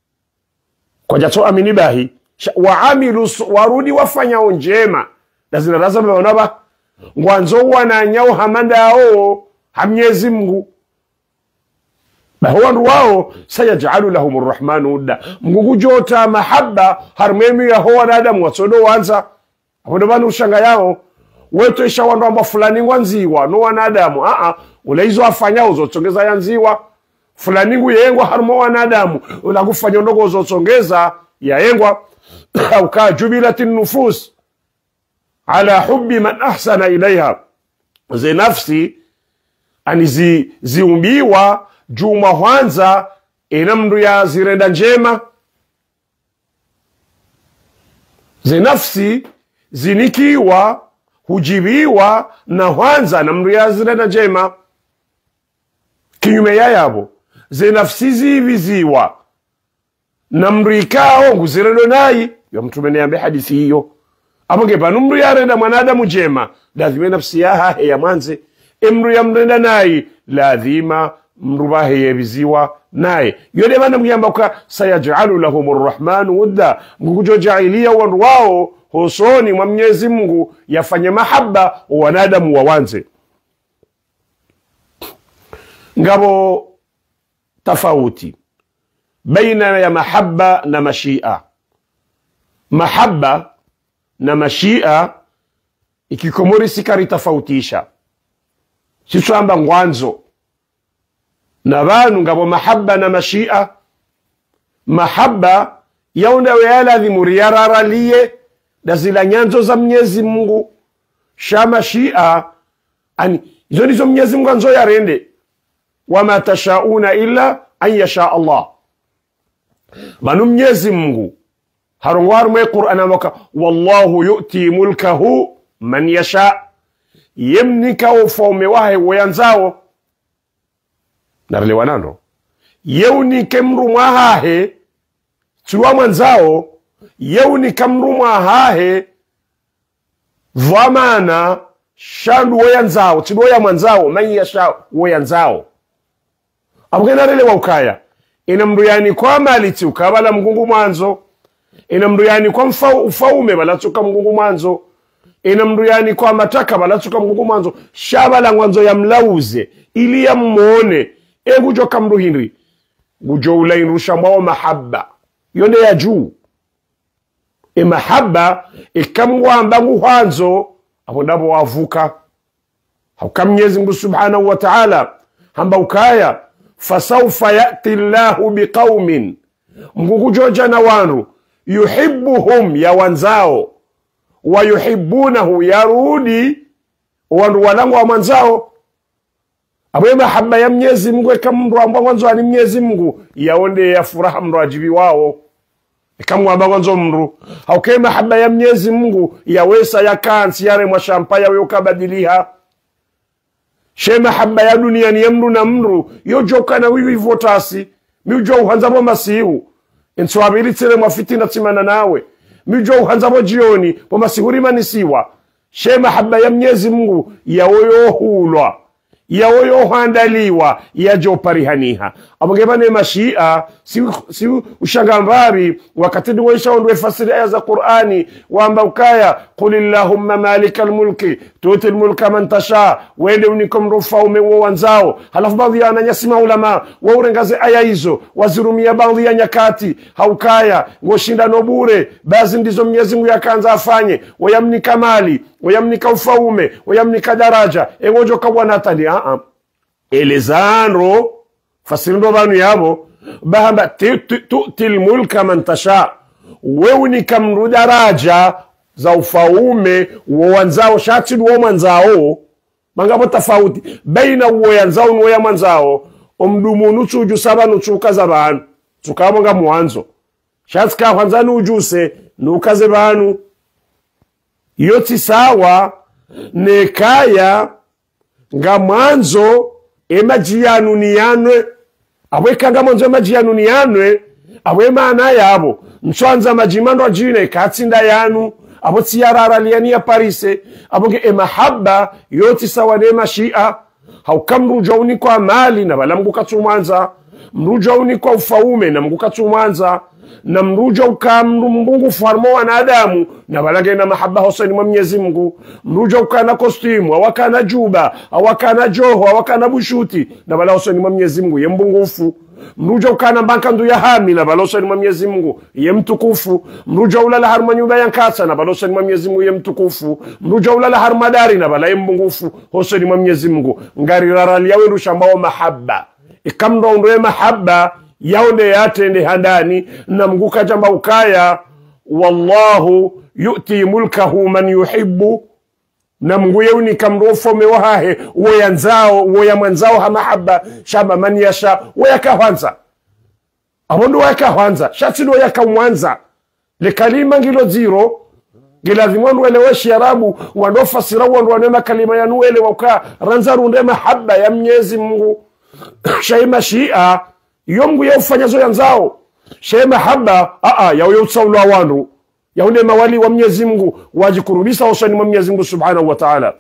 kwa jato amini bahi wa amilu warudi wafanya njema lazina lazima wanaba ngwanzo wananyao hamandao Mwenyezi Mungu bahuandu wao sayaj'alu lahum arrahmanu wudda Mungu jota mahaba harmemi ya ho wanadamu watsodo wanza hapo bana ushanga yao wetu isha wandu amba fulani ngwanziwa no wanadamu ulaizo afanya uzotsongeza yanziwa fulani nguyengwa harmo wanadamu unakufanya ndogo uzotsongeza yaengwa au ka jubilatin nufus ala hubbi man ahsana ilaiha ze nafsi ani ziumbiwa juma kwanza ina mndu ya zirenda njema ze nafsi zinikiwa hujibiwa na kwanza na mndu ya zirenda njema kinyume yayabo ze nafsi ziviziwa na mndu ikao nguzirendo nayi ya mtume niambe hadithi hiyo apoge panu mndu ya renda mwanadamu njema lazima nafsi yaha ya manze mndu ya mrenda nayi lazima mrubahe yebiziwa naye yode bana muyamba kwa sayaj'alu lahum arrahmanu wudda Mungu jailia wandu wao hosoni mwa Mwenyezi Mungu yafanye mahaba wanadamu wawanze ngabo tofauti baina ya mahaba na mashia mahaba na mashia ikikomori sikari tofautisha siswamba ngwanzo na banu ngabo mahaba na mashia mahaba yaunda weyala dhimuriyararaliye dazila nyanzo za Mwenyezi Mungu shama shia ani izo nizo Mwenyezi Mungu anzo yarende wama tashauna illa an yasha Allah manu Mwenyezi Mungu harongwaru mwe Qur'ana waka wallahu yu'ti mulkahu man yasha yemnika ufaume wahe wayanzao narelewa nando yeuni kemru mwahahe tuwa mwanzao yeuni kamru mwahahe vamana shandu wayanzao tuwa mwanzao man yasha wayanzao abuke narelewa ukaya ina mru yani kwa maliti ukabala mgungu mwanzo ina mru yani kwa ufaume balatuka mgungu mwanzo ina mru yani kwa mataka balatuka mgungu mwanzo shabala mwanzo ya mlauze ili ya muone gujo kamru hinri gujo ulainrusha mwao mahaba yonde ya juu mahaba ikamwamba nguhanzo hapo ndabo wavuka hauka Mwenyezi Mungu Subhanahu wa Ta'ala hamba ukaya fasawfa ya'ti Allahu biqaumin Mungu joja na wanu yuhibbuhum ya wanzao wa yuhibbunahu yarudi wandu walangu wa manzao abuye mahaba ya Mwenyezi Mungu kama mndu ambao mwanzo ni Mwenyezi Mungu yaonde ya furaha mrajibi wao ikamwamba wanzo mru hauke mahaba ya Mwenyezi Mungu yawesa ya kansi yare mwashampa yawe ukabadiliha she mahaba ya dunia ni mru na mru yojoka na wiwi votasi miujo uhanzabo masihu enswabiri tsere mwafitina tsimana nawe miujo uhanzabo jioni wa masihuri manisiwa she mahaba ya Mwenyezi Mungu yaoyo hulwa yaoyo handaliwa yajoparihaniha abongebane mashia si ushangambari wakati ndiwisha ondwe fasiri aya za Qur'ani wamba ukaya qulillahumma malikal mulki tutil mulka man tasha wende unikom rufaume wanzao halafu baadhi ananyasima ulama waurengaze aya hizo wazirumia baadhi ya nyakati haukaya ngoshinda nobure bazi ndizo Mwenyezi Mungu yakanza afanye wayamnika mali wayamnika ufaume wayamnika daraja engojo kabwana tani elezanro fasirindo banu yabo bahamba tu'til mulka man tasha wewe ni kamru daraja za ufaume wanzao shati duo manzao mangabo tofauti baina uyanzao no manzao omdumu nuchuju saba nuchuka zabanu tukabonga mwanzo shati ka kwanza nujuse nukaze banu yoti sawa nekaya nga mwanzo emajiyanu niyanwe abweka nga mwanzo emajiyanu niyanwe abwe maana yabo mchwanza majimando ajine katsinda yanu abo tsiyarara liyani ya parise aboge emahaba yoti sawa ne mashia haukamruja uni kwa mali na bala mguka tsumanza mruja uni kwa ufaume na mguka tsumanza na mruja ukamru Mungu farmo wanadamu na balage na mahaba Hussein mwa Mwenyezi Mungu mruja ukana kostimu awakana juba awakana joho awakana bushuti na bala Hussein mwa Mwenyezi Mungu yembungufu mruja ukana bankandu ya hami na bala Hussein mwa Mwenyezi Mungu yemtukufu mruja ulala harma nyumba yankasa na bala Hussein mwa Mwenyezi Mungu yemtukufu mruja ulala harma dari na bala yembungufu Hussein mwa Mwenyezi Mungu ngari rarali yawe rushambao mahaba ikamdo ndo mahaba yaonde yatende handani na mguka jamba ukaya wallahu yu'ti mulkahu man yuhibbu na mgu yeuni kamrofo mewahahe uwe mwanzao hamahaba shaba man yasha weyaka hwanza abondo weyaka hwanza shatino yaka mwanza le kalima ngilo ziro gilazimwandu eleweshi yarabu wandofa sirawu wandu wanema kalima yanuele waka ranzaru ndema haba ya Mwenyezi Mungu shaima shia yomgu ya ufanyazo yanzao shema haba ya usaulwa wandu ya une mawali wa Mwenyezi Mungu wajikurubisa Hussein wa Mwenyezi Mungu subhanahu wa ta'ala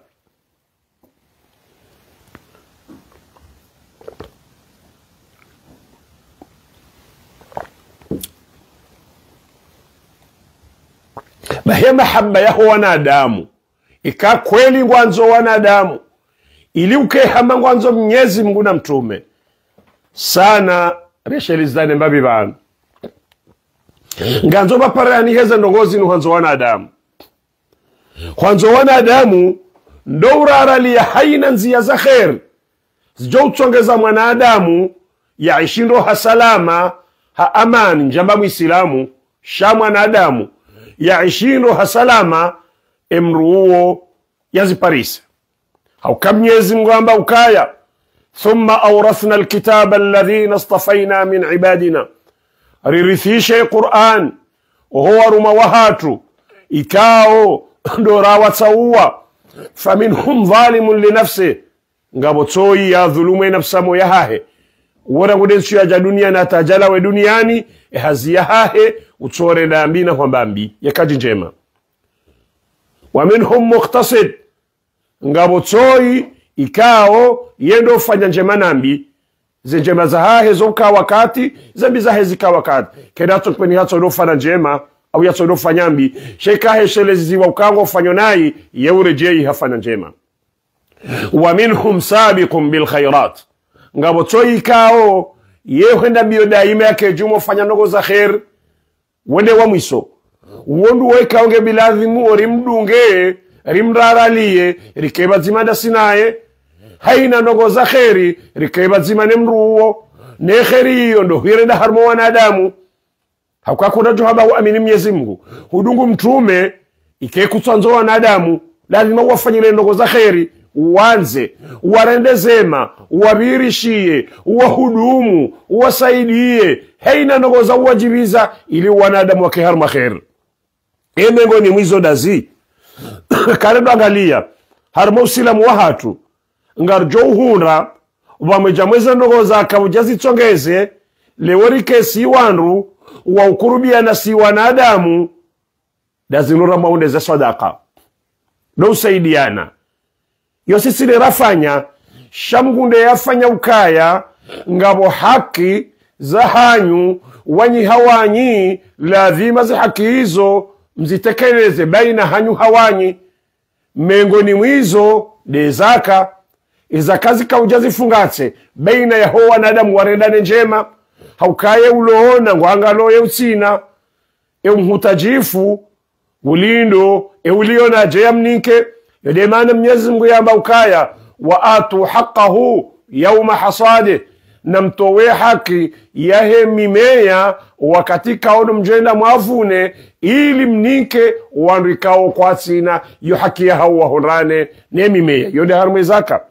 bahema haba ya wanadamu ika kweli ngwanzo wanadamu ili ukehama ngwanzo Mwenyezi Mungu na mtume sana reshelizane mbabi bana nganzo baparani heza ndongozi nuhanzo wanadamu kwanzo wanadamu ndo urarali ya haina nzia za khair zijo utsongeza mwanadamu ya ishindo hasalama ha amani njamba muislamu sha mwanadamu ya ishindo hasalama emruo yaziparisa hauka Mwenyezi Mungu amba ukaya ثم أورثنا الكتاب الذين اصطفينا من عبادنا ريرثيشي قرآن وهو رموهاتو إكاو دورا وتسووا فمنهم ظالم لنفسه ngabotsoi ya dhulume nafsamo yahahe wora gudensu ya dunia na tajala we duniani hazi yahahe utsore dambi na kwambambi yakaji njema wa minhum muqtasid ngabotsoi ikao yendo fanya njema nambi zenjema zahahe zoka wakati zambi zahe zika wakati kedato kweni hatso dofana njema au yatso dofanya mbi shekahe shelezi wa ukango fanyonai yeurejei hafanya njema wa minhum sabiqun bil khairat ngabo toi ikao yehenda biyo daima yake jumo fanya nogo za khair wende wa mwiso wondu weka onge bilazimu orimdunge rimraralie rikeba zimada sinaye haina nogo za khairi rikeba zimane mruo ne khairi yondo hirenda harmo wanadamu hakuna johaba uamini Mwenyezi Mungu hudungu mtume ikekutsanzo wanadamu lazima wafanyile nogo za khairi uanze warendezema wabirishie wahudumu wasaidie heina nogoza uwajibiza ili wanadamu wake harma khair emengo ni mwizo dazi karendo angalia harma usilamu wa hatu ngarjo uhunra wamejamweza nogoza akabujazi tsongeze lewerike si wanru wa ukurubia na si wanadamu dazinura maunde za sadaka do usaidiana yosisile rafanya shamgunde yafanya ukaya ngabo haki za hanyu wanyi hawanyi lazima za haki hizo mzitekeleze baina hanyu hawanyi mengoni mwizo de zaka izakazi kaujazi fungatse baina ya ho wanadamu waredane njema haukaye uloona ngwangaloye utsina mhutajifu ulindo uliona je mnike yademana Mwenyezi Mungu yamba ukaya wa atu haqqahu yawma hasade namtowe haki yahe mimea wakati kaono mjenda mwavune ili mnike wanrikao kwa tsina yo haki ya hawa honrane ne mimea yonde harumwe zaka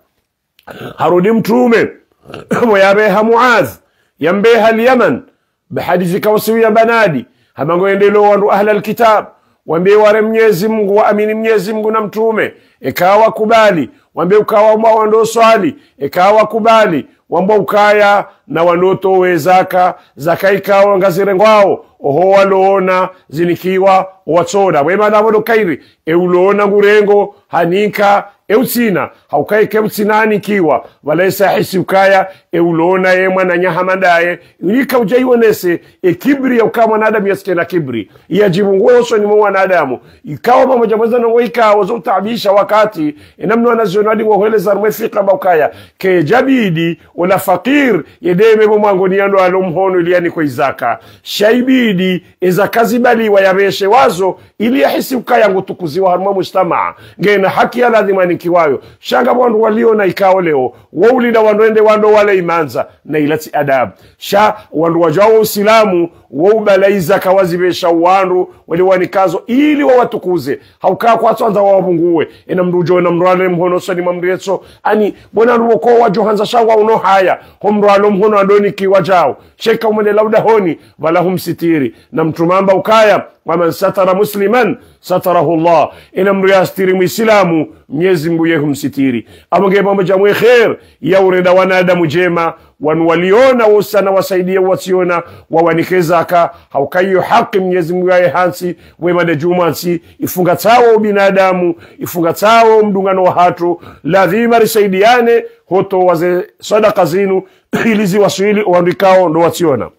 harudi mtume wayabeha Muadh yambeha al-Yaman bihadithi kawsiwi ya banadi hamango endelo wandu ahla al-kitab wambe ware Mwenyezi Mungu waamini Mwenyezi Mungu na mtume ikawa kubali wambe ukawa wando swali ikawa kubali wambo ukaya na wanoto wezaka zaka ikawa ngazire ngwao oho waloona zinikiwa watsoda wema navodo kairi uloona ngurengo hanika eutsina haukai kebutsinani kiwa walaisa hisi ukaya uloona ye mwana nyahamandaye unika ujaiwonese kibri ya ukama nadam yaskena kibri yajibu ngoso ni mwana adamu ikawa pamoja mweza ngo ikawa zo tabisha wakati namno anazionadi ngoheleza rumefika bakaya ke jabidi wala fakir yedeme mwango ni ando alomhono iliani kwa izaka shaibidi izakazi bali wayabeshe wazo ili yahisi ukaya ngutukuziwa harma mujtamaa ngena haki ya lazima nikiwayo shanga wandu waliona ikao leo waulinda wandoende wando wale imanza na ilati adab sha wandu wajao usilamu waubalaiza kawazibesha wandu wali wanikazo ili wawatukuze haukaa kwa tsanza wabunguwe ina mrujo na mrwale mhono sani mamrietso ani bona ruko wajohanza shangwa uno haya homrwalo mhono adoni kiwajao sheka umene lauda honi wala humsitiri na mtumamba ukaya waman satara musliman satarahu Allah ina mriastiri muislamu Mwenyezi Mungu yehumsitiri amonge pamoja mwe khair ya ureda wanadamu jema wanwaliona usana wasaidia wasiona wawanikeza haukayo haki Mwenyezi Mungu hansi wema de jumansi ifunga tawo binadamu ifunga tawo mdungano wa hatu lazima risaidiane hoto waze sadaka zinu ilizi waswili wandikao ndo wasiona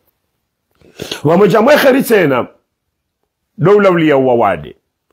wamoja mwe khair tena dola ulia wawade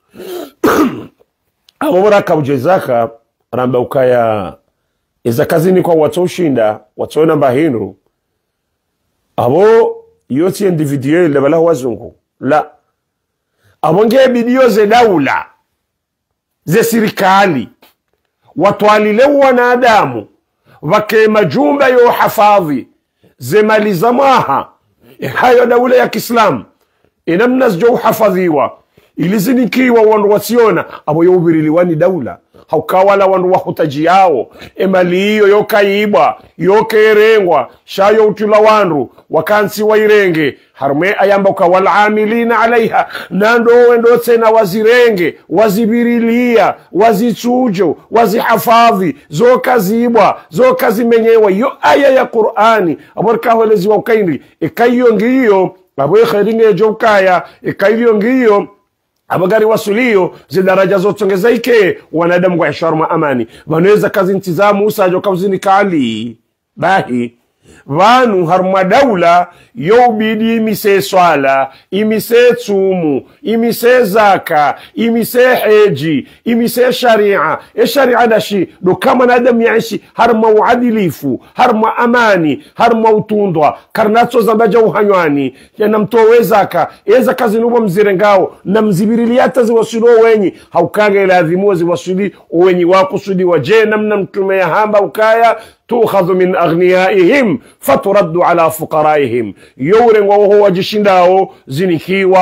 abora kaujezaka ramba ukaya ezakazini kwa watoshinda watona bahinu abo yoti individuel labala wazungu la abonge bidio ze daula ze serikali watwalile wanadamu wake majumba yo hafadhi ze mali zamaha hayo daula ya Kiislamu inamnas jo hafadhiwa ilizinikiwa wandu wasiona abo yobiriliwani daula haukawala wandu wahutaji yao emali hiyo yokaibwa yokerengwa shayo utula wandu wakansi wairenge harme ayamba ukawala amilina alaiha nando wendo tena wazirenge wazibirilia wazichujo wazihafadhi zokazibwa zokazimenyewa yo aya ya Qur'ani aborkawelezi wa ukaindi ikayo ngiyo abo khairinge jokaya ikayo ngiyo abagari wasulio zidaraja zotongeza ike wanadamu kwa sharma amani wanaweza kazi ntizamu usajo kawzini kali bahi vanu harma daula yobidi imise swala imise tsumu imise zaka imise heji imise sharia sharia dashi do kama nadam yaishi harma uadilifu harma amani harma utundwa karnacho zambaja uhanywani yanamtowe zaka eza kazi nubo mzirengao na mzibiriliata ziwasulo wenyi haukage lazimu ziwasuli wenyi wakusudi waje namna mtume hamba ukaya تؤخذ من أغنيائهم فترد على فقرائهم يورن وهو جشنداو زنكيوا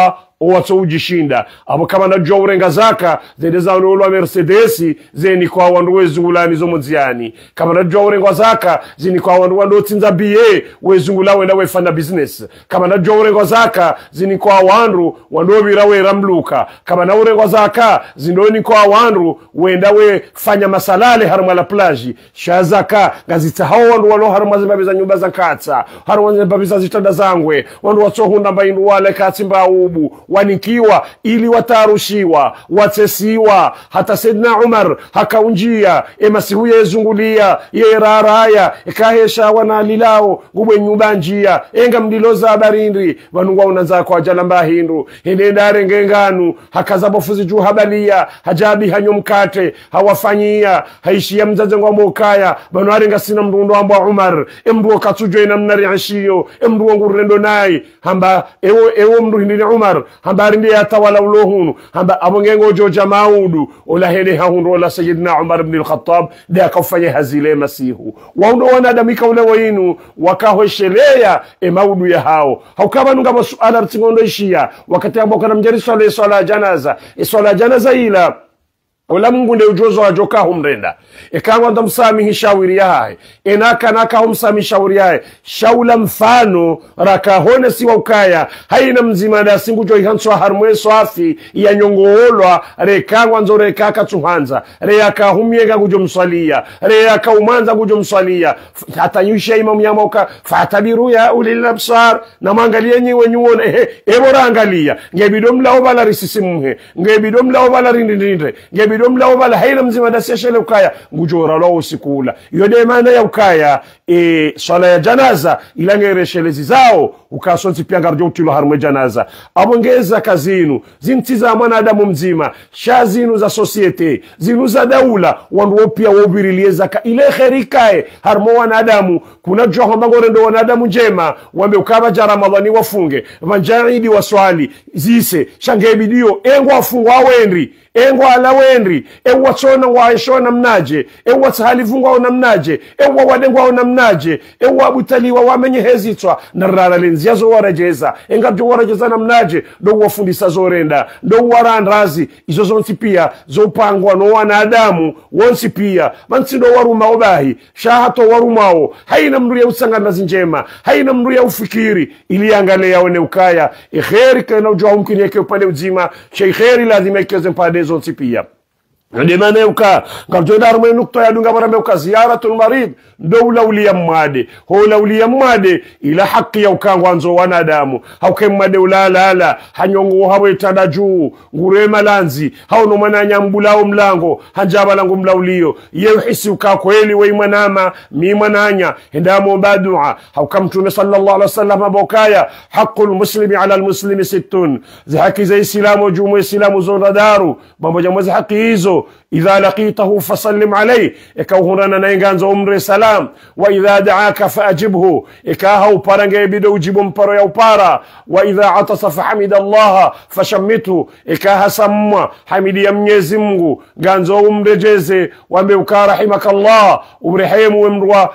wato ujishinda abo kama najua urenga zaka zende za ulo Mercedes zeni kwa wandu wezungulani zo munziani kama najua urenga zaka zini kwa wandu tinza BA wezungula wenda wefanya business kama najua urenga zaka zini kwa wandu bira we ramluka kama na urenga zaka zindoni kwa wandu wenda we fanya masalale haruma la plage shazaka gazita hao wandu walo haruma zibabiza nyumba za katsa haruma zibabiza zitada zangwe wandu watsohunda baindu wale katimba ubu wanikiwa ili watarushiwa watesiwa hata Saidna Umar hakaunjia emasihu yezungulia yeraraya ekahesha wana lilao ngubwe nyumba njia enga mdiloza habarindri vanungwa unanza kwa jalamba hindu hendendare ngenganu hakazabofuzi juu habalia hajabi hanyo mkate hawafanyia haishia mzaze ngwa mokaya banuarenga sina mrundo ambwa Umar emruo katujwe ina mnari ashiyo emruo ngurendo nai hamba ewo mru hindini Umar hamba rindi ya tawala ulohunu hamba abongengo joja maudu ola hene hahundu ola Sayyidina Umar ibn al-Khattab dea kufanya hazile masihu waundo wanadamika ule wainu wakahoshelea maudu ya hao haukaba nunga masuala rtingondo ishia wakati ambao kana mjari swala janaza swala janaza ila ola Mungu nde ujozo wa joka humrenda ekangwa ndo msamihi shawiri yae enaka naka humsami shawiri yae shaula mfano rakahone siwa ukaya haina mzima da singu joi hanswa harmwe swafi ya nyongoolwa rekangwa nzo rekaka tuhanza reyaka humiega gujo mswalia reyaka umanza gujo mswalia hata yusha imamu ya moka fatabiru ya ulil absar na mangalia nyiwe nyuone ebora angalia ngebidom lao bala risisimuhe ngebidom lao bala rindindinde ngebidom lao bala haina mzima da seshele ukaya ngujora lao usikula yode maana ya ukaya swala ya janaza ilangereshelezi zao ukasonzi pia ngarjo utilo harmwe janaza abongeza kazinu zintiza mwanadamu mzima shazinu za societe zinu za daula wandu pia wobirilie zaka ile kherikae harmo wanadamu kuna joho mangorendo wanadamu njema wambe ukaba ja Ramadhani wafunge vanjaidi waswali zise shangebidio engwa afungwa wendri engwa ala wendri ewa chona waishona mnaje ewa tsalivungwa ona mnaje ewa wadengwa ona mnaje ewa butaliwa wamenye hezitwa narara lenziazo warajeza engabjo warajeza na mnaje ndo wafundisa zorenda ndo warandrazi izo zonti pia zopangwa no wanadamu wonsi pia mansindo waruma obahi shahato warumao haina mndu ya usangana njema haina mndu ya ufikiri ili angale yaone ukaya kheri kana ujwa mkini yake upande uzima kheri lazima ikeze mpande zonti pia ndemane uka ngarjoda arme nukta ya dunga barame uka ziyaratul marid dawla uliya mwade hola uliya mwade ila haki ya ukangwanzo wanadamu hauke mwade ulalala hanyongo hawe tadaju ngurema lanzi hao no mananya mbulao mlango hanjaba langu mlaulio yeuhisi uka kweli we mwanama mi mwananya endamo badua hauka mtume sallallahu alaihi wasallam abokaya haqqul muslimi ala almuslimi sittun zihaki za islamu jumu islamu zonadaru mambo jamwezi haki hizo إذا لقيته فسلم عليه إكاوهنا نينغانزو أمر سلام وإذا دعاك فأجبه إكاهو بارنغي بدو جيبون بارو يو بارا وإذا عطس فحمد الله فشمته إكاها سمّا حمد يمنيزمغو غانزو أمر جيزي ومبوكا رحمك الله وبرحيم ومروا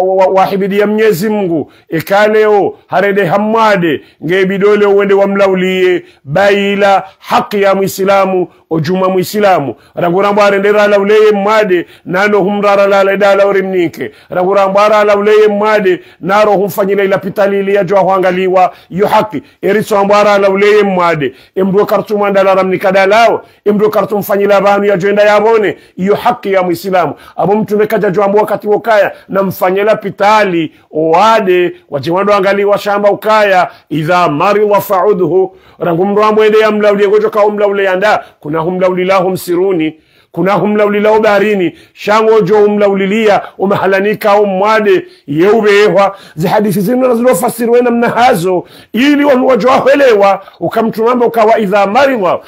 وحمد يمنيزمغو إكاليو هرده همادي غي بدو لو وندي وملولي بايلا حق يا مسلامو وجمع مسلامو rangurambare ndera lawleye made nano humrara la dala orimnike rangurambara lawleye made naro humfanyila ila pitalili ya jwa huangaliwa yu haki eriso ambara lawleye made emdo kartuma ndala ramnika dalao emdo kartum fanyila banu ya joenda yabone yu haki ya muislamu abo mtume kaja jwa wakati wokaya na mfanyila pitali oade wajiwando angaliwa shamba ukaya idha marida fa'udhu rangumrambo ende ya mlawli gojo ka umlawli yanda kuna humlawlilahum siruni kuna humlaulilao baharini shango jo humlaulilia umahalanika umwade yeubehwa zi hadithi zinu nazilofasiriwe na mnahazo ili wanuwajoahelewa ukamtumamba ukawa idha maridha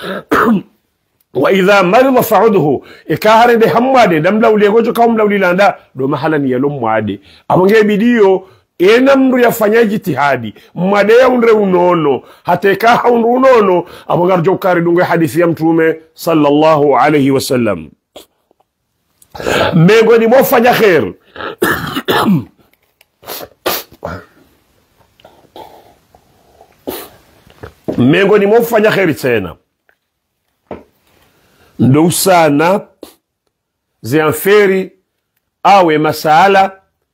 وإذا مرض فعده إكاهرد حماده دملاولي gojo ka umlaulilanda do mahalani yalo mwade abonge bidio enamru yafanya jitihadi mwade ya unre unono hateka haunru unono abongar jokari dungo hadithi ya mtume sallallahu alayhi wasallam mego ni mofanya khair mengo ni mofanya kheri tena ndo sana zianferi awe masala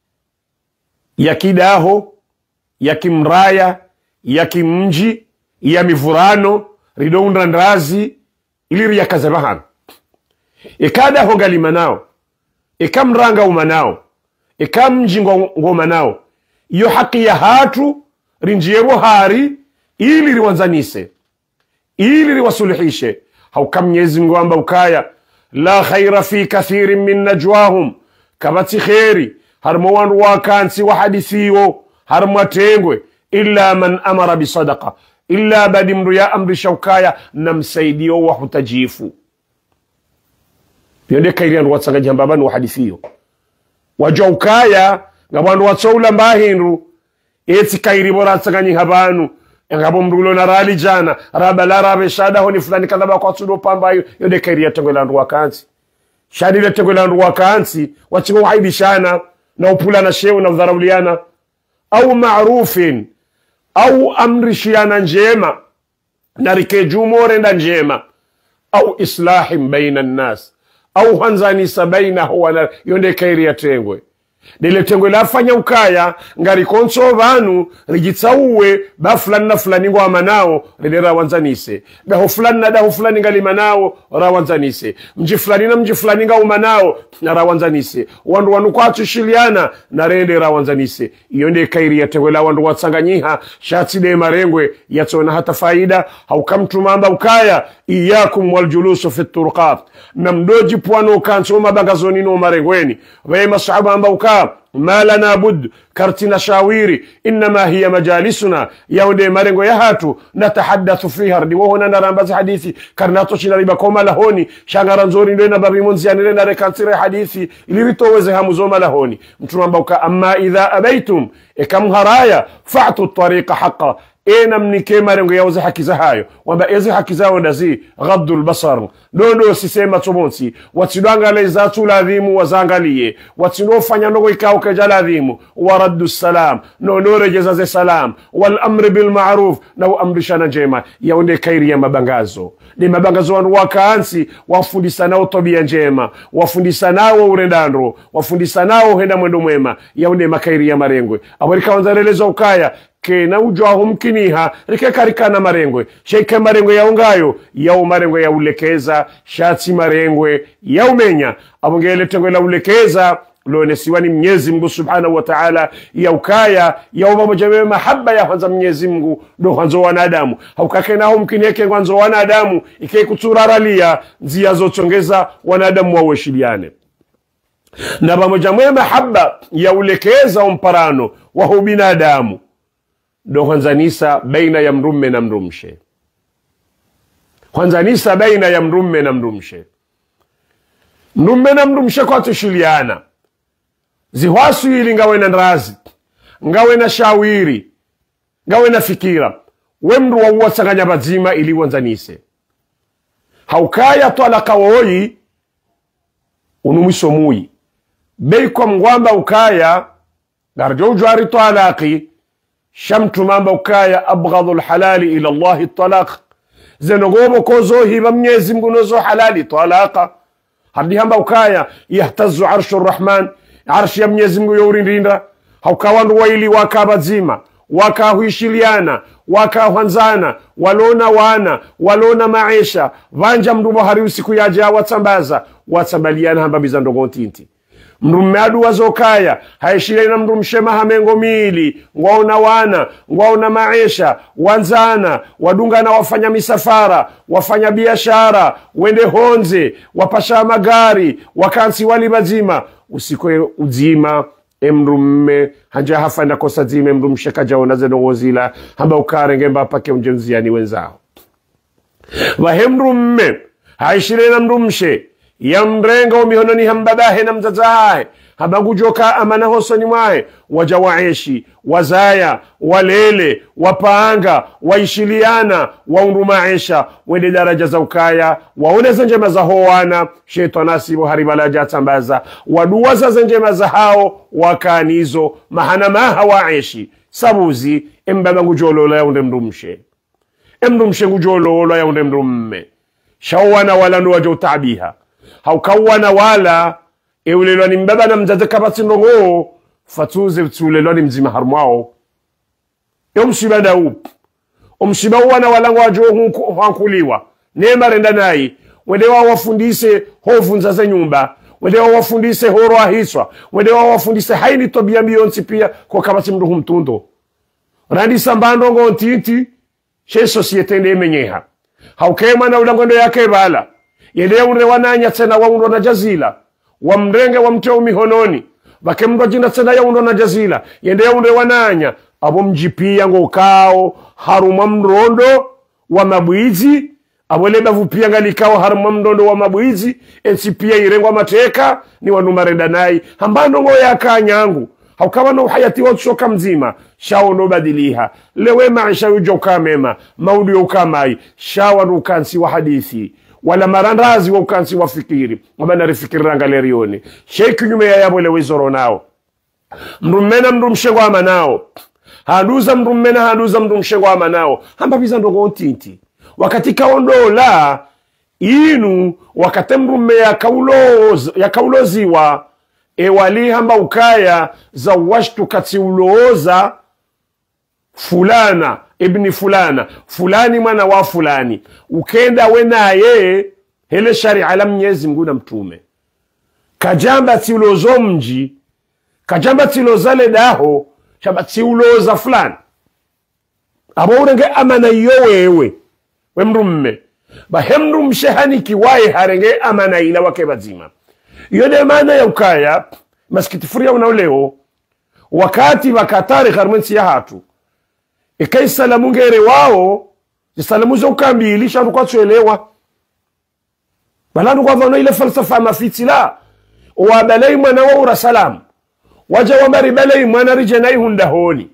ya kidaho ya kimraya ya kimji ya mivurano ridounda ndazi ili ya kazabahana ikada hongali manao ikamranga umanao ikamji ngoma nao iyo haki ya hatu rinjiewo hari ili riwanzanise ili riwasuluhishe haukam Mwenyezi Mungu amba ukaya la khaira fi kathirin min najwahum kabati khairi harmo wandu wakansi wa hadithiwo harmo tengwe illa man amara bi sadaqa illa badimru ya amri shaukaya namsaidio wa hutajifu pionde kairi andu watsanga jambabani wa hadithiyo wajaukaya ngabandu watsoula mbahindu eti kairi bora tsanganyi habanu ngabo mrulo na rali jana rabala rabe shada honi fulani kadaba kwa tsudo pamba yode kairi ya tengo landu wakansi shadi le tengo landu wakansi wachingo haibishana na upula na shewu na udharauliana au ma'rufin au amrishiana njema na rikejumo renda njema au islahim baina nas au hanzanisa bainahu wa yonde kairi ya tengwe dile tengwe lafanya ukaya ngari konso vanu rijitsauwe ba fulani na fulani ngo amanao ridera wanzanise daho fulani na daho fulani ngali manao rawanzanise mji fulani na mji fulani nga umanao na rawanzanise wandu wanu kwatu shiliana na rende rawanzanise yonde kairi ya tengwe la wandu watsanganyiha shati de marengwe yatona hata faida haukamtu mamba ukaya iyakum waljulusu fi turqat na mdoji pwano kanso mabagazoni no marengweni wa masahaba amba ukaya ما لنا بد كرتنا شاويري إنما هي مجالسنا يودي مرنغو يهاتو نتحدث فيها ردي وهنا نرامبز حديثي كرناتو شنا ريباكوما لهوني شانغرانزوري لنا بريمونزياني لنا ريكانتيري حديثي اللي ريتووزي همزوما لهوني مترمبوكا أما إذا أبيتم إكام هرايا فاعتوا الطريق حقا ena mnike marengo yauze haki za hayo wamba ezi haki zao ndazi ghadul basar dodo sisema tobonsi watsidanga leza tuladhimu wazangalie watsinofanya nogo ikao kajaladhimu waraddu salam no rejeza ze salam wal amr bil ma'ruf na amrishana njema yaonde kairi ya mabangazo ni mabangazo wanu wakaansi wafundisa nao tabia njema wafundisa nao urendandro wafundisa nao henda mwendo mwema yaonde makairi ya marengwe abarika wanzalelezo ukaya kena ujwaho mkiniha rike karikana marengwe sheike marengwe yaungayo yao marengwe ya ulekeza shati marengwe ya umenya abongele tengwe la ulekeza lonesiwa ni Mwenyezi Mungu Subhanahu wa Ta'ala ya ukaya ya umamoja mahaba ya kwanza Mwenyezi Mungu ndo kwanza wanadamu haukake nao mkineke kwanza wanadamu ike kuturaralia nzia zotongeza wanadamu waweshiliane na pamoja mahaba ya ulekeza umparano wa binadamu ndo kwanzanisa baina ya mrumme na mrumshe kwanzanisa baina ya mrumme na mrumshe mrumme na mrumshe kwa tushiliana zihwasu ili ngawe na nrazi ngawe na shawiri ngawe na fikira wemru wa uwasanganya bazima ili wanzanise haukaya talaka woyi unumiso mui beiko mngwamba ukaya garjo ujwari talaki shamtu mamba ukaya abghadul halali ila Allah talaq zenogobo kozo hiba Mwenyezi Mungu nozo halali talaqa hadi hamba ukaya yahtazu arshur rahman arshi ya Mwenyezi Mungu yorinda haukawandu waili wakabazima wakahuishiliana wakahanzana walona wana walona maisha vanja mdubo hari usiku yaja watsambaliana hamba bizandogo ntinti mrumadu wazokaya haishile na mrumshema hamengo mili ngwaona wana ngwaona maisha wanzana wadunga na wafanya misafara wafanya biashara wende honze wapasha magari wakansi wali bazima usikwe uzima emrumme hanja hafanda kosa zime mrumshe kajaona zenogozila hamba ukarenge mbapake unjenziani wenzao wahemrumme haishile na mrumshe ya mrenga umihononi hambabahe na mzazahe habagujoka amana hosoni mwae waja waeshi wazaya walele wapaanga waishiliana waundu maisha wende daraja za ukaya waoneza njema za howana shetanasi haribala jatambaza waduwaza za njema za hao wakanizo mahana maha waeshi sabuzi embabangu jolola unde mrumshe emru mshengu jolo ya unde mru mme shawana wala ndo wajo tabiha haukawana wala eulelwa ni mbaba na mzaze kabati ndongo fatuze tulelwa ni mzima harmwao yo msiba daup omsiba wana walango wajo hankuliwa nema renda nai wende wa wafundise hovunza za nyumba wende wa wafundise horo ahiswa wende wa wafundise haini tobia mionsi pia kwa kabati mru humtundo randi sambando ngontiti she societe ndemenyeha haukema na ulangondo yake bala yende unre wananya tena wa undo na jazila wa mrenge wa mteo mihononi bakemdo jina tena ya undo na jazila yende unre wananya abo mjipia ngokao haruma mrondo wa mabwizi aboleba vupia ngalikao haruma mrondo wa mabwizi ensipia irengwa mateka ni wanumarenda nai hambando ngo yakanyangu haukawa na uhayati wa shoka mzima shao no badiliha lewe maisha ujoka mema maudi ukamai shawa rukansi wa hadithi wala marandazi wa ukansi wa fikiri wabana rifikiri rangalerioni sheiki nyume ya yabo lewe zoro nao mrumena mrumshego ama nao haduza mrumena haduza mrumshego ama nao hamba biza ndongo ntinti wakati kaondola inu wakati mrume ya kauloziwa wali hamba ukaya za washtu kati ulooza fulana ibni fulana fulani mwana wa fulani ukenda wenaye hele sharia la Mwenyezi Mungu na mtume kajamba ti ulozo mji kajamba ti ulozale daho shaba ti uloza fulani abo urenge amana yowewe we mrumme bahemru mshehani kiwaye harenge amana ila wake bazima yode maana ya ukaya maskitifuria unaoleo wakati wakatari kharmensi ya hatu ikai salamu ngere wao salamu zo kambili shandu kwa tuelewa balanu kwa vano ile falsafa mafitila wa balai mwana wa ura salam waja wa mari balai mwana rijenai hundahoni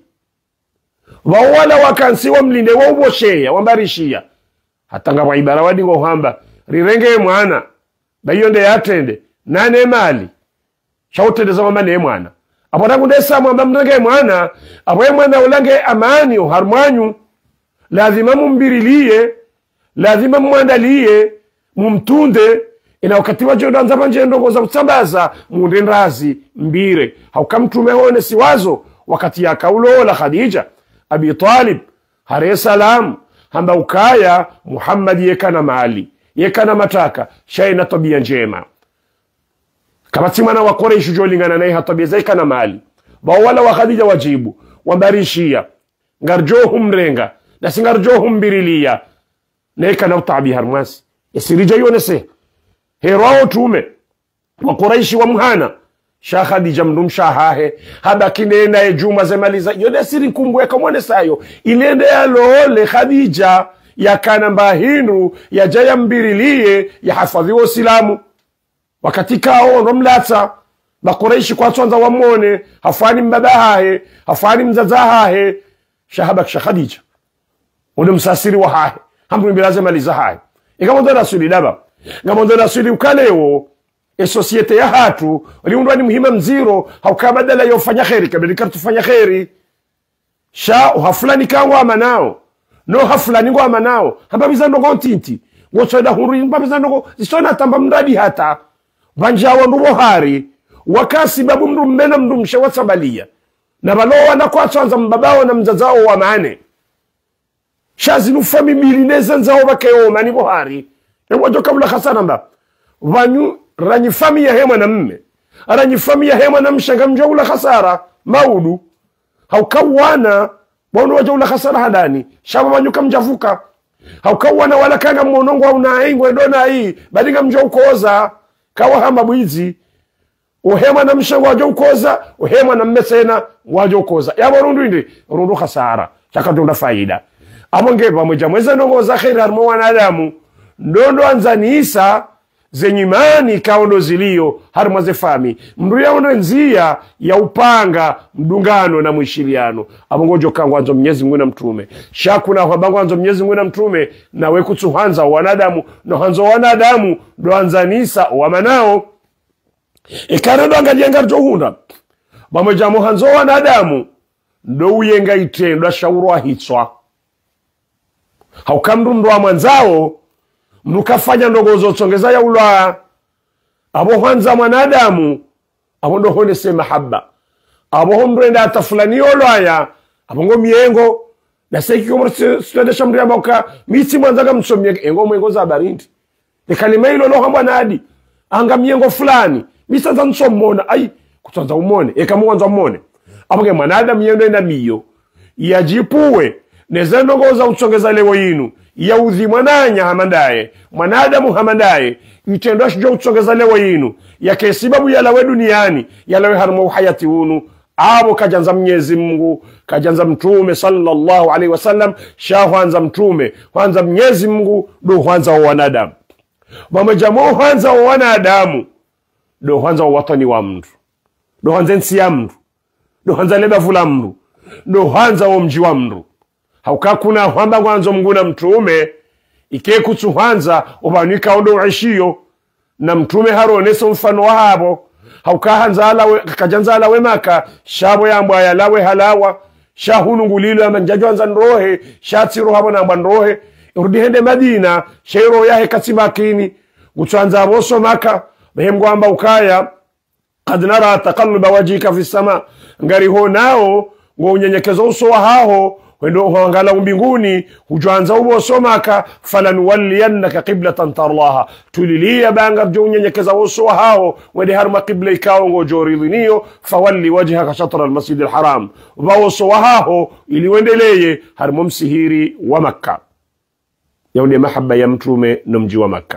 wawala wakansi wa mlinde wa ubosheya wa mbarishia hatanga wa ibara wadi ngo hamba rirenge mwana bayonde yatende nane mali shautendeza mama ne mwana abodangu ndesa mwamba mrenge mwana aboye mwana ulange amani uharmanyu lazima mumbirilie lazima muandalie mumtunde ina wakati wa jodo anzama njendo za kusambaza munde ndazi mbire haukamtume hone siwazo wakati ya kaulo la Khadija Abi Talib hare salam hamba ukaya Muhammad yekana mali yekana mataka shaina tabia njema kama timana wa Quraysh jolingana naye hatabia zaika na mali ba wala wa Khadija wajibu wambarishia ngarjohum renga na singarjohum birilia neka na utabi harmasi yasirija yonese herao tume wa Quraysh wa muhana sha Khadija mdum shahahe haba kinena ejuma zemaliza yode siri kumbwe kamone sayo inende yalole Khadija yakana mbahinu ya jaya mbirilie ya hafadhi wa Islamu wakati kao romlata Quraysh kwa twanza wamone hafani mbabahahe hafani mzazahahe shahabak Khadija ule msasiri wa hahe hamdu bilaze maliza hahe ikamondo rasuli daba ngamondo rasuli ukaleo societe ya hatu liundwa ni muhima mziro haukabadala yofanya khairi kabla tufanya khairi sha hafulani kangwa amanao no hafulani ngwa amanao hamba bizando ngontinti ngosoda huri hamba bizando zisona tamba mradi hata banjawa ndubohari wakasi babu mndu mbena mndu mshewa sabalia na balowa na kwa twanza mbabao na mzazao wa maane shazinu fami milineza nzao bakeo mani bohari ewajo kabla khasana mba vanyu ranyi fami ya hema na mme ranyi fami ya hema na mshanga mjaula khasara maudu haukawana bono wajaula khasara hadani shaba vanyu kamjavuka haukawana wala kanga monongo au na ingwe ndona hii badinga mjaukoza kawa hamba bwizi uhema na mshanga wajaukoza uhema na mmesena wajaukoza yabo rundu indi rundu khasara chakatunda faida amonge pamoja mweza ndongo za khairi harmo wanadamu ndondo anzanisa zenyimani kaondo zilio harmo zefami mndu yaondo nzia ya upanga mdungano na mwishiliano amongojo kangwa anzo Mwenyezi Mungu na mtume shakuna habango anzo Mwenyezi Mungu na mtume na wekutsuhanza wanadamu no hanzo wanadamu ndo anzanisa wamanao ikaredo angajenga johunda pamoja mo hanzo wanadamu ndo uyenga itendo shaurwa hitswa haukamru mndu wa mwanzao mnukafanya ndogozo tsongeza ya ulwa abo hanza mwanadamu abo ndo hone se mahaba abo homrenda atafulani olwaya abo ngo miengo na seki ko mrende shamri amoka miti mwanzaga msomye engo mwengo za barindi e kalima hilo lo hamba nadi anga miengo fulani misanza nsomona ai kutanza umone e kamwanza umone abo ge mwanadamu yendo ina miyo yajipuwe nezandogoza utsongeza lewo yinu ya udhi mwananya hamandaye mwanadamu hamandaye mtendo shijo utsongeza lewo yinu ya kesibabu ya lawe duniani ya lawe harmu hayati unu abo kajanza Mwenyezi Mungu kajanza mtume sallallahu alaihi wasallam shahanza mtume hanza Mwenyezi Mungu do hanza wa wanadamu mamajamo hanza wa wanadamu do hanza wa watani wa mtu do hanza nsi ya mtu do hanza lebavu la mtu do hanza wa mji wa mtu haukakuna hamba mwanzo mnguna mtume ike kutsuhanza obanika ondo uishiyo na mtume haronesa mfano wabo haukahanza alawe kajanza alawe maka shabo yambwa ya lawe halawa shahunungulilo amanjajo anza nrohe shatsiro habo na mbandrohe urudi hende Madina shero yahe katimakini gutsanza aboso maka behemgo amba ukaya qad nara taqalluba wajhika fi sama ngari ho nao ngo unyenyekezo uso wa hao wendo huangala mbinguni hujanza uboso maka falanuwalliyannaka qiblatan tarlaha tulilia banga jo unyenyekeza uso wa hao wende harma qibla ikao ngo joridhiniyo fawalli wajhaka shatra almasjid alharam uboso wa hao ili wendeleye harmo msihiri wa Makka yaudi mahaba ya mtume na mji wa Makka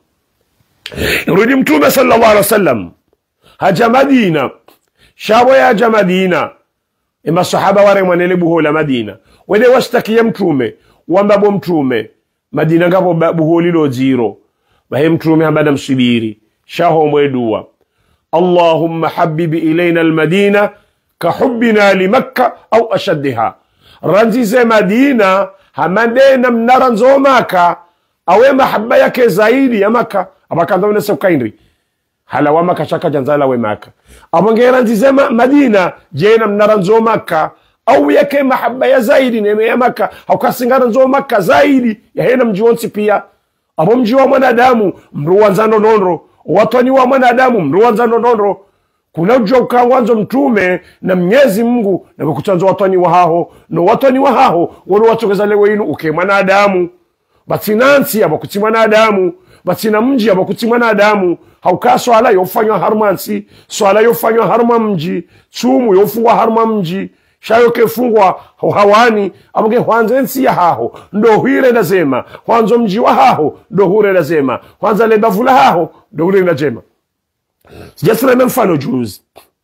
yurudi mtume sallallahu alaihi wasallam haja Madina shabo ya haja Madina ima sahaba ware mwanele buhola Madina wede wastakia mtume wambabo mtume Madina ngabo buholilo ziro bahe mtume habada msibiri shaho mwedua Allahumma habib ilayna almadina kahubbina limakka au ashaddiha ranzize Madina hamadena mnaranzo Maka awe mahabba yake zaidi ya Maka abakanza unese ukaindri hala wa Maka shaka janzala we Maka abongera nzizema Madina jena mnaranzo Maka au yake mahabba ya zaidi neme ya Maka haukasingana nzo Maka zaidi ya hena mji wonsi pia abo mji wa mwanadamu mruwanzano nonro watani wa mwanadamu mruwanzano nonro kuna ujua ukawanzo mtume na Mwenyezi Mungu na kukutanzo watani wa hao no watani wa hao wano watokeza lewe inu uke mwanadamu batinansi abakuti mwanadamu batina mji abakuti mwanadamu hauka swala yofanywa harmansi swala yofanywa harma mji tsumu yofungwa harma mji shayo kefungwa hawani abuge hwanzensi ya hao ndo huire lazema hwanzo mji wa hao ndo hure lazema hwanza lebavula hao ndo hure lazema sijasira mfano juzi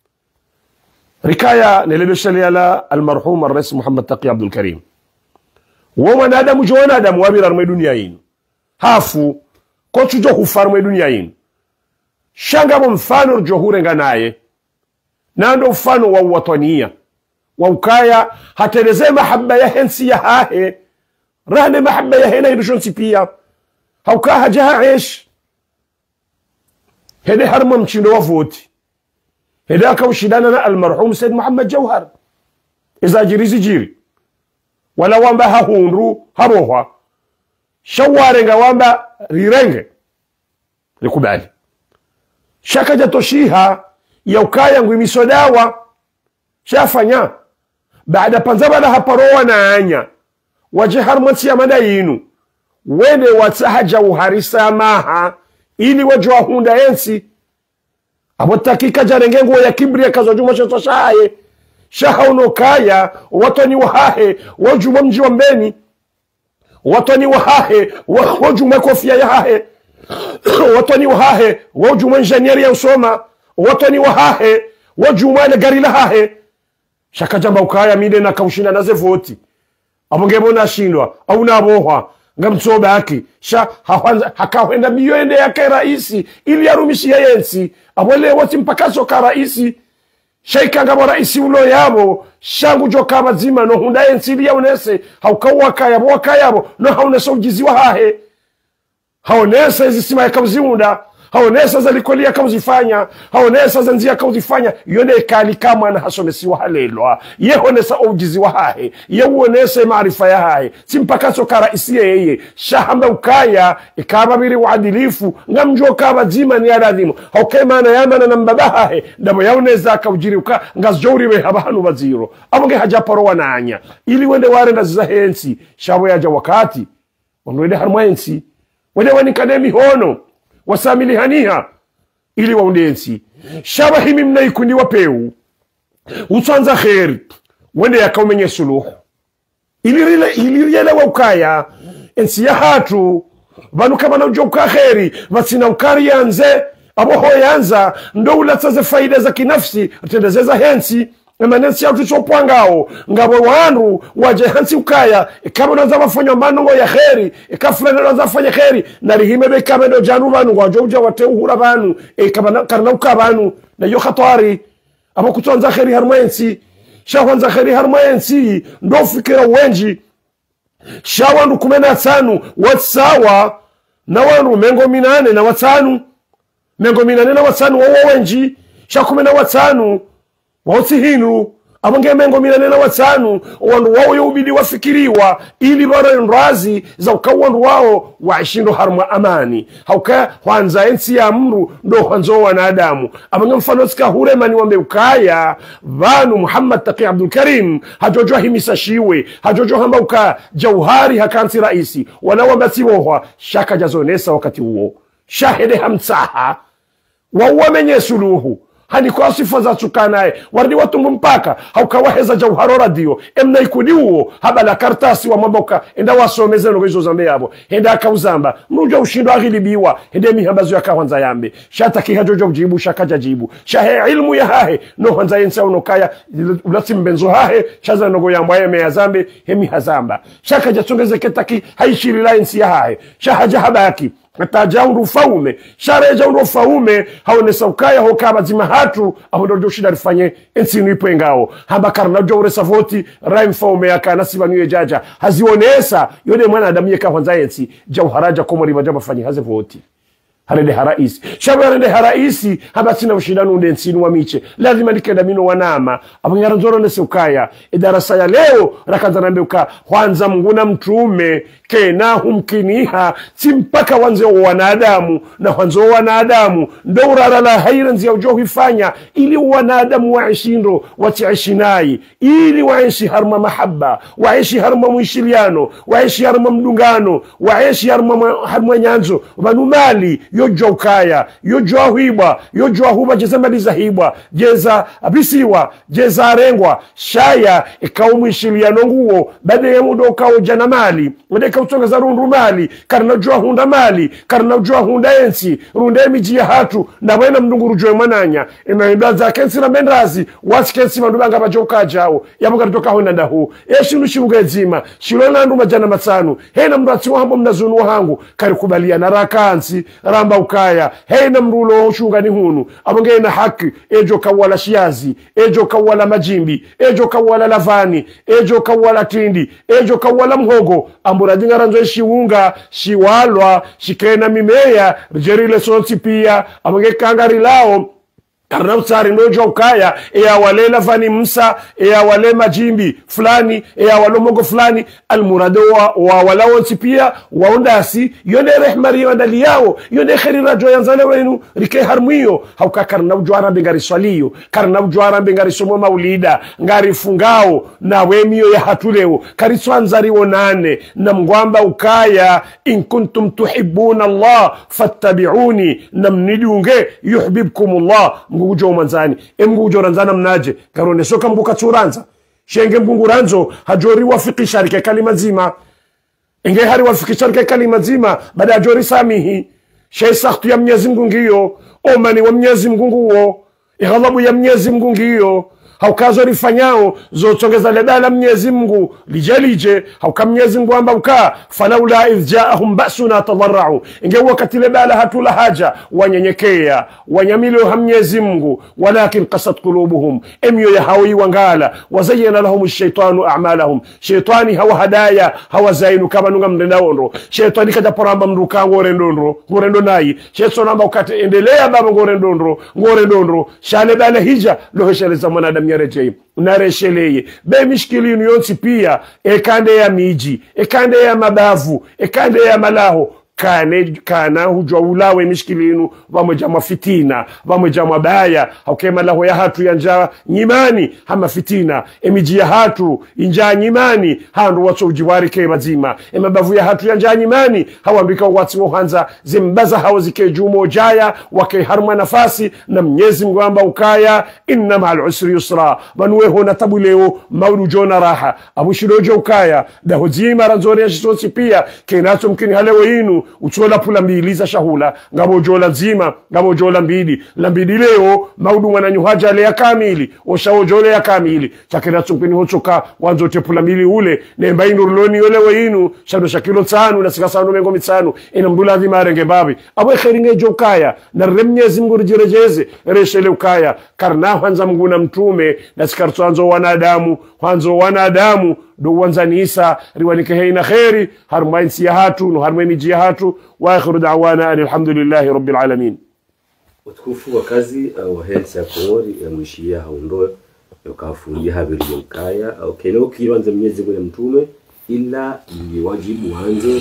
rikaya nilibeshali ala almarhum الرئيس محمد تقي عبد الكريم ومن adamu jona adamu wabira rme dunia yin hafu kochu jo hufarme dunia yin shanga bo mfano jo hurenga naye nando mfano wa watania wa ukaya hateleze mahabba ya hensi ya hahe rahne mahabba ya hena idushonsi pia hauka hajaha ish hede harma mchindo wa voti hede akaushidana na almarhum Said Muhammad Jawhar iza jirizi jiri wala wamba hahunru haroha shawarenga wamba rirenge likubali shaka jatoshiha ya ukaya ngwimisodawa shafanya baada panzabala haparowa na anya waje harmansi ya madayinu wene watahaja uharisa maha ili wajua hunda ensi abotakika jarengengo ya kibri ya kazojuma shotoshaye shaha unokaya watani wahahe wajuma mji wa mbeni watani wahahe wajuma kofia ya hahe watani wahahe wajuma injenieri ya usoma watani wahahe wajuma ile gari la hahe shaka jamba ukaya mide na kaushinda naze voti abongebona shindwa au nabohwa ngamtsoba yake sha hakawenda miyoende yake raisi ili arumishi yensi abole wati mpakaso ka raisi shaika ngabo raisi ulo yabo shangu joka mazima no hunda yensi ili yaonese haukawaka yabo no haonese ujizi wa hahe haonese zisima yakabziunda haonesa za likolia kauzifanya, haonesa za nzia kauzifanya, yone kali kama na hasomesiwa halelwa, ye honesa ujizi wa hae, ye uonese maarifa ya hae, simpakaso kara isiye yeye, shahamba ukaya, ikaba biri uadilifu, ngamjo kaba zima ni aladhimu, hauke mana yamana na mbaba hae, ndabo yaoneza kaujiri uka, ngazjori we habahanu waziro, abonge hajaparo wananya, ili wende ware na zahensi, shabu ya jawakati, wende harmaensi, wende wanikademi hono, wasamili haniha ili waundensi shaba himi mnaikundi wapeu usanza kheri wende yakaumenye suluhu ili riele wa ukaya ensi ya hatu vanu kama na ujoka kheri vasina ukari yanze aboho yanza ndo ulatsaze faida za kinafsi utendezeza hensi emanensi ya utuchopwangao ngabo wanru waje hansi ukaya kama unaza wafanya manongo ya kheri ikafulani unaza wafanya kheri na rihime beka mendo janu vanu wajo uja wateuhura vanu kama karnauka vanu na yo khatwari abo kutuanza kheri harmaensi shawanza kheri harmaensi ndo fikira wenji shawandu 15 watsawa na wanru mengo 8 na watanu mengo 8 na watanu wawo wenji sha 15 wausi hinu abonge mengo 45 wandu wao yubidi wafikiriwa ili bara nrazi za ukawandu wao waishindo harma amani hauka kwanza ensi ya amru ndo kwanzo wanadamu abonge mfano sika hurema ni wambe ukaya vanu Muhammad Taqi Abdul Karim hajojo himisa shiwe hajojo hamba uka jauhari hakansi raisi wala wambasiwohwa shaka jazonesa wakati huo shahede hamsaha wawamenye suluhu hani kwa sifa za tukanae wardi watungu mpaka haukawaheza jauharo radio emna ikudi uo habala kartasi wa maboka enda wasomeze no hizo zambe yabo enda akauzamba mruja ushindo aghilibiwa ende mihambazo ya kawanza yambe shata kihajojo kujibu shakaja jibu shahe ilmu ya hahe no hanza yensa unokaya ulati mbenzo hahe shaza nogo ya mbaye me yazambe hemi hazamba shakaja tongeze ketaki haishiri la ensi ya hahe shahaja habaki atajauru faume shareja faume haonesa ukaya hokaba zima hatu aho ndo shida rifanye ensi nipo ngao hamba karna jore savoti raim faume yakana sibaniye jaja hazionesa yode mwana adamu ka kwanza ensi jauharaja komori bajaba fanye haze voti harende haraisi shabarende haraisi haba sina ushindano ndensi wa miche lazima nikenda mino wanama abangara nzoro nese ukaya idarasa ya leo rakaza nambe kwanza mnguna mtume kena humkiniha simpaka wanze wanadamu na wanzo wanadamu ndo urara la hairanzi ya ujohi fanya ili wanadamu waishindo watiishinai ili waishi harma mahaba waishi harma mwishiliano waishi harma mdungano waishi harma nyanzo vanumali yojwa ukaya yojwa huibwa yojwa huba jeza maliza hibwa jeza abisiwa jeza arengwa shaya ikaumwishiliano nguo bade ya mudo kao jana mali wadeka utongeza rundu mali karna ujua hunda mali karna ujua hunda ensi runde miji ya hatu na wena mdunguru joe mananya imeblaza kensi na mendrazi wasi kensi mandubanga bajoka jao yabuka ritoka hunda ndahu shinu shibuga zima shilona ndu majana matsanu hena mrati wahambo mnazunu wahangu karikubalia na rakansi ramba ukaya hena mrulo shunga ni hunu abonge na haki ejo kawala shiazi ejo kawala majimbi ejo kawala lavani ejo kawala tindi ejo kawala mhogo ambura jingara nzo shiunga shiwalwa shikena mimea jerile sonsi pia abonge kangari lao karna utsari ndojo ukaya wale lavani msa wale majimbi fulani wale mogo fulani almurado wa wala wonsi pia waundasi yone rehmari wadali yao yone kheri rajo yanzale wenu rike harmio hauka karna ujwara bengari swaliyo karna ujwara bengari somo maulida ngari fungao na wemio ya hatuleo kariswanzari wonane na mngwamba ukaya in kuntum tuhibbuna Allah fattabi'uni namnidunge yuhibbukumullah mgujo manzani mgujo ranzana mnaje karone soka mbuka turanza shenge mbunguranzo hajori wafikisha rike kalima zima inge hari wafikisha rike kalima zima baada ya jori samihi shay sakhtu ya Mwenyezi Mungu ngiyo omani wa Mwenyezi Mungu huo ighadhabu ya Mwenyezi Mungu ngiyo haukazo rifanyao zotongeza lebala Mwenyezi Mungu lijelije hauka Mwenyezi Mungu amba uka falaula idh jaahum basuna tadarra'u inge wakati lebala hatula haja wanyenyekea wanyamilo Mwenyezi Mungu walakin qasat qulubuhum emyo ya hawi wangala wazayyana lahum ash-shaytanu a'malahum shaytani hawa hadaya hawa zainu kama nunga mndenda ondro shaytani kaja poramba mruka ngorendo nayi shaytani amba ukate endelea baba ngorendondro shale bale hija loheshele za mwanadamu yarejei naresheleye be mishkilinu yonsi pia ekande ya miji ekande ya mabavu ekande ya malaho kana hujwa ulawe mishkilinu wamoja mafitina wamoja mabaya haukema laho ya hatu ya njaa nyimani hama fitina emiji ya hatu injaa nyimani handu wacho ujiwari ke mazima emabavu ya hatu ya njaa nyimani hawambika watu wahanza zimbaza hawa zike jumo jaya wake harma nafasi na Mwenyezi Mungu amba ukaya inna ma'al usri yusra manuwe hona tabu leo maudu jona raha abushidojo ukaya da hojima ranzori ya shitosi pia kenato mkini halewe inu uchola pula mbili za shahula ngabo jola zima ngabo jola mbili lambidi leo maudu wananyuhaja le ya kamili oshao jole ya kamili chakira tsumpini hochoka wanzo te pula mbili ule nemba inu ruloni yole weinu shado shakilo tsanu na sikasanu mengo mitsanu ina mbula dhima renge babi abwe kheringe jokaya na Mwenyezi Mungu rijirejeze reshele ukaya karna hanza Mungu na mtume na sikartu hanzo wanadamu do wanzani Isa riwanike heina khairi harmainsi ya hatu no harmaini jia hatu wa akhiru da'wana alhamdulillahi rabbil alamin. Utukufu wa kazi wa hensi ya Komori ya mwishia haundoe yukafungia habiri ukaya au kelo kiwanza Mwenyezi Mungu na mtume ila ni wajibu wanze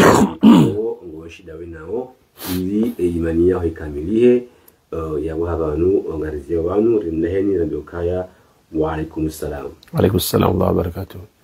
ngo shida wenao ili imani yao ikamilihe ya wahabanu ngarizi wanu rinaheni na ukaya wa alaikumussalam. Alaikumussalam wa barakatuh.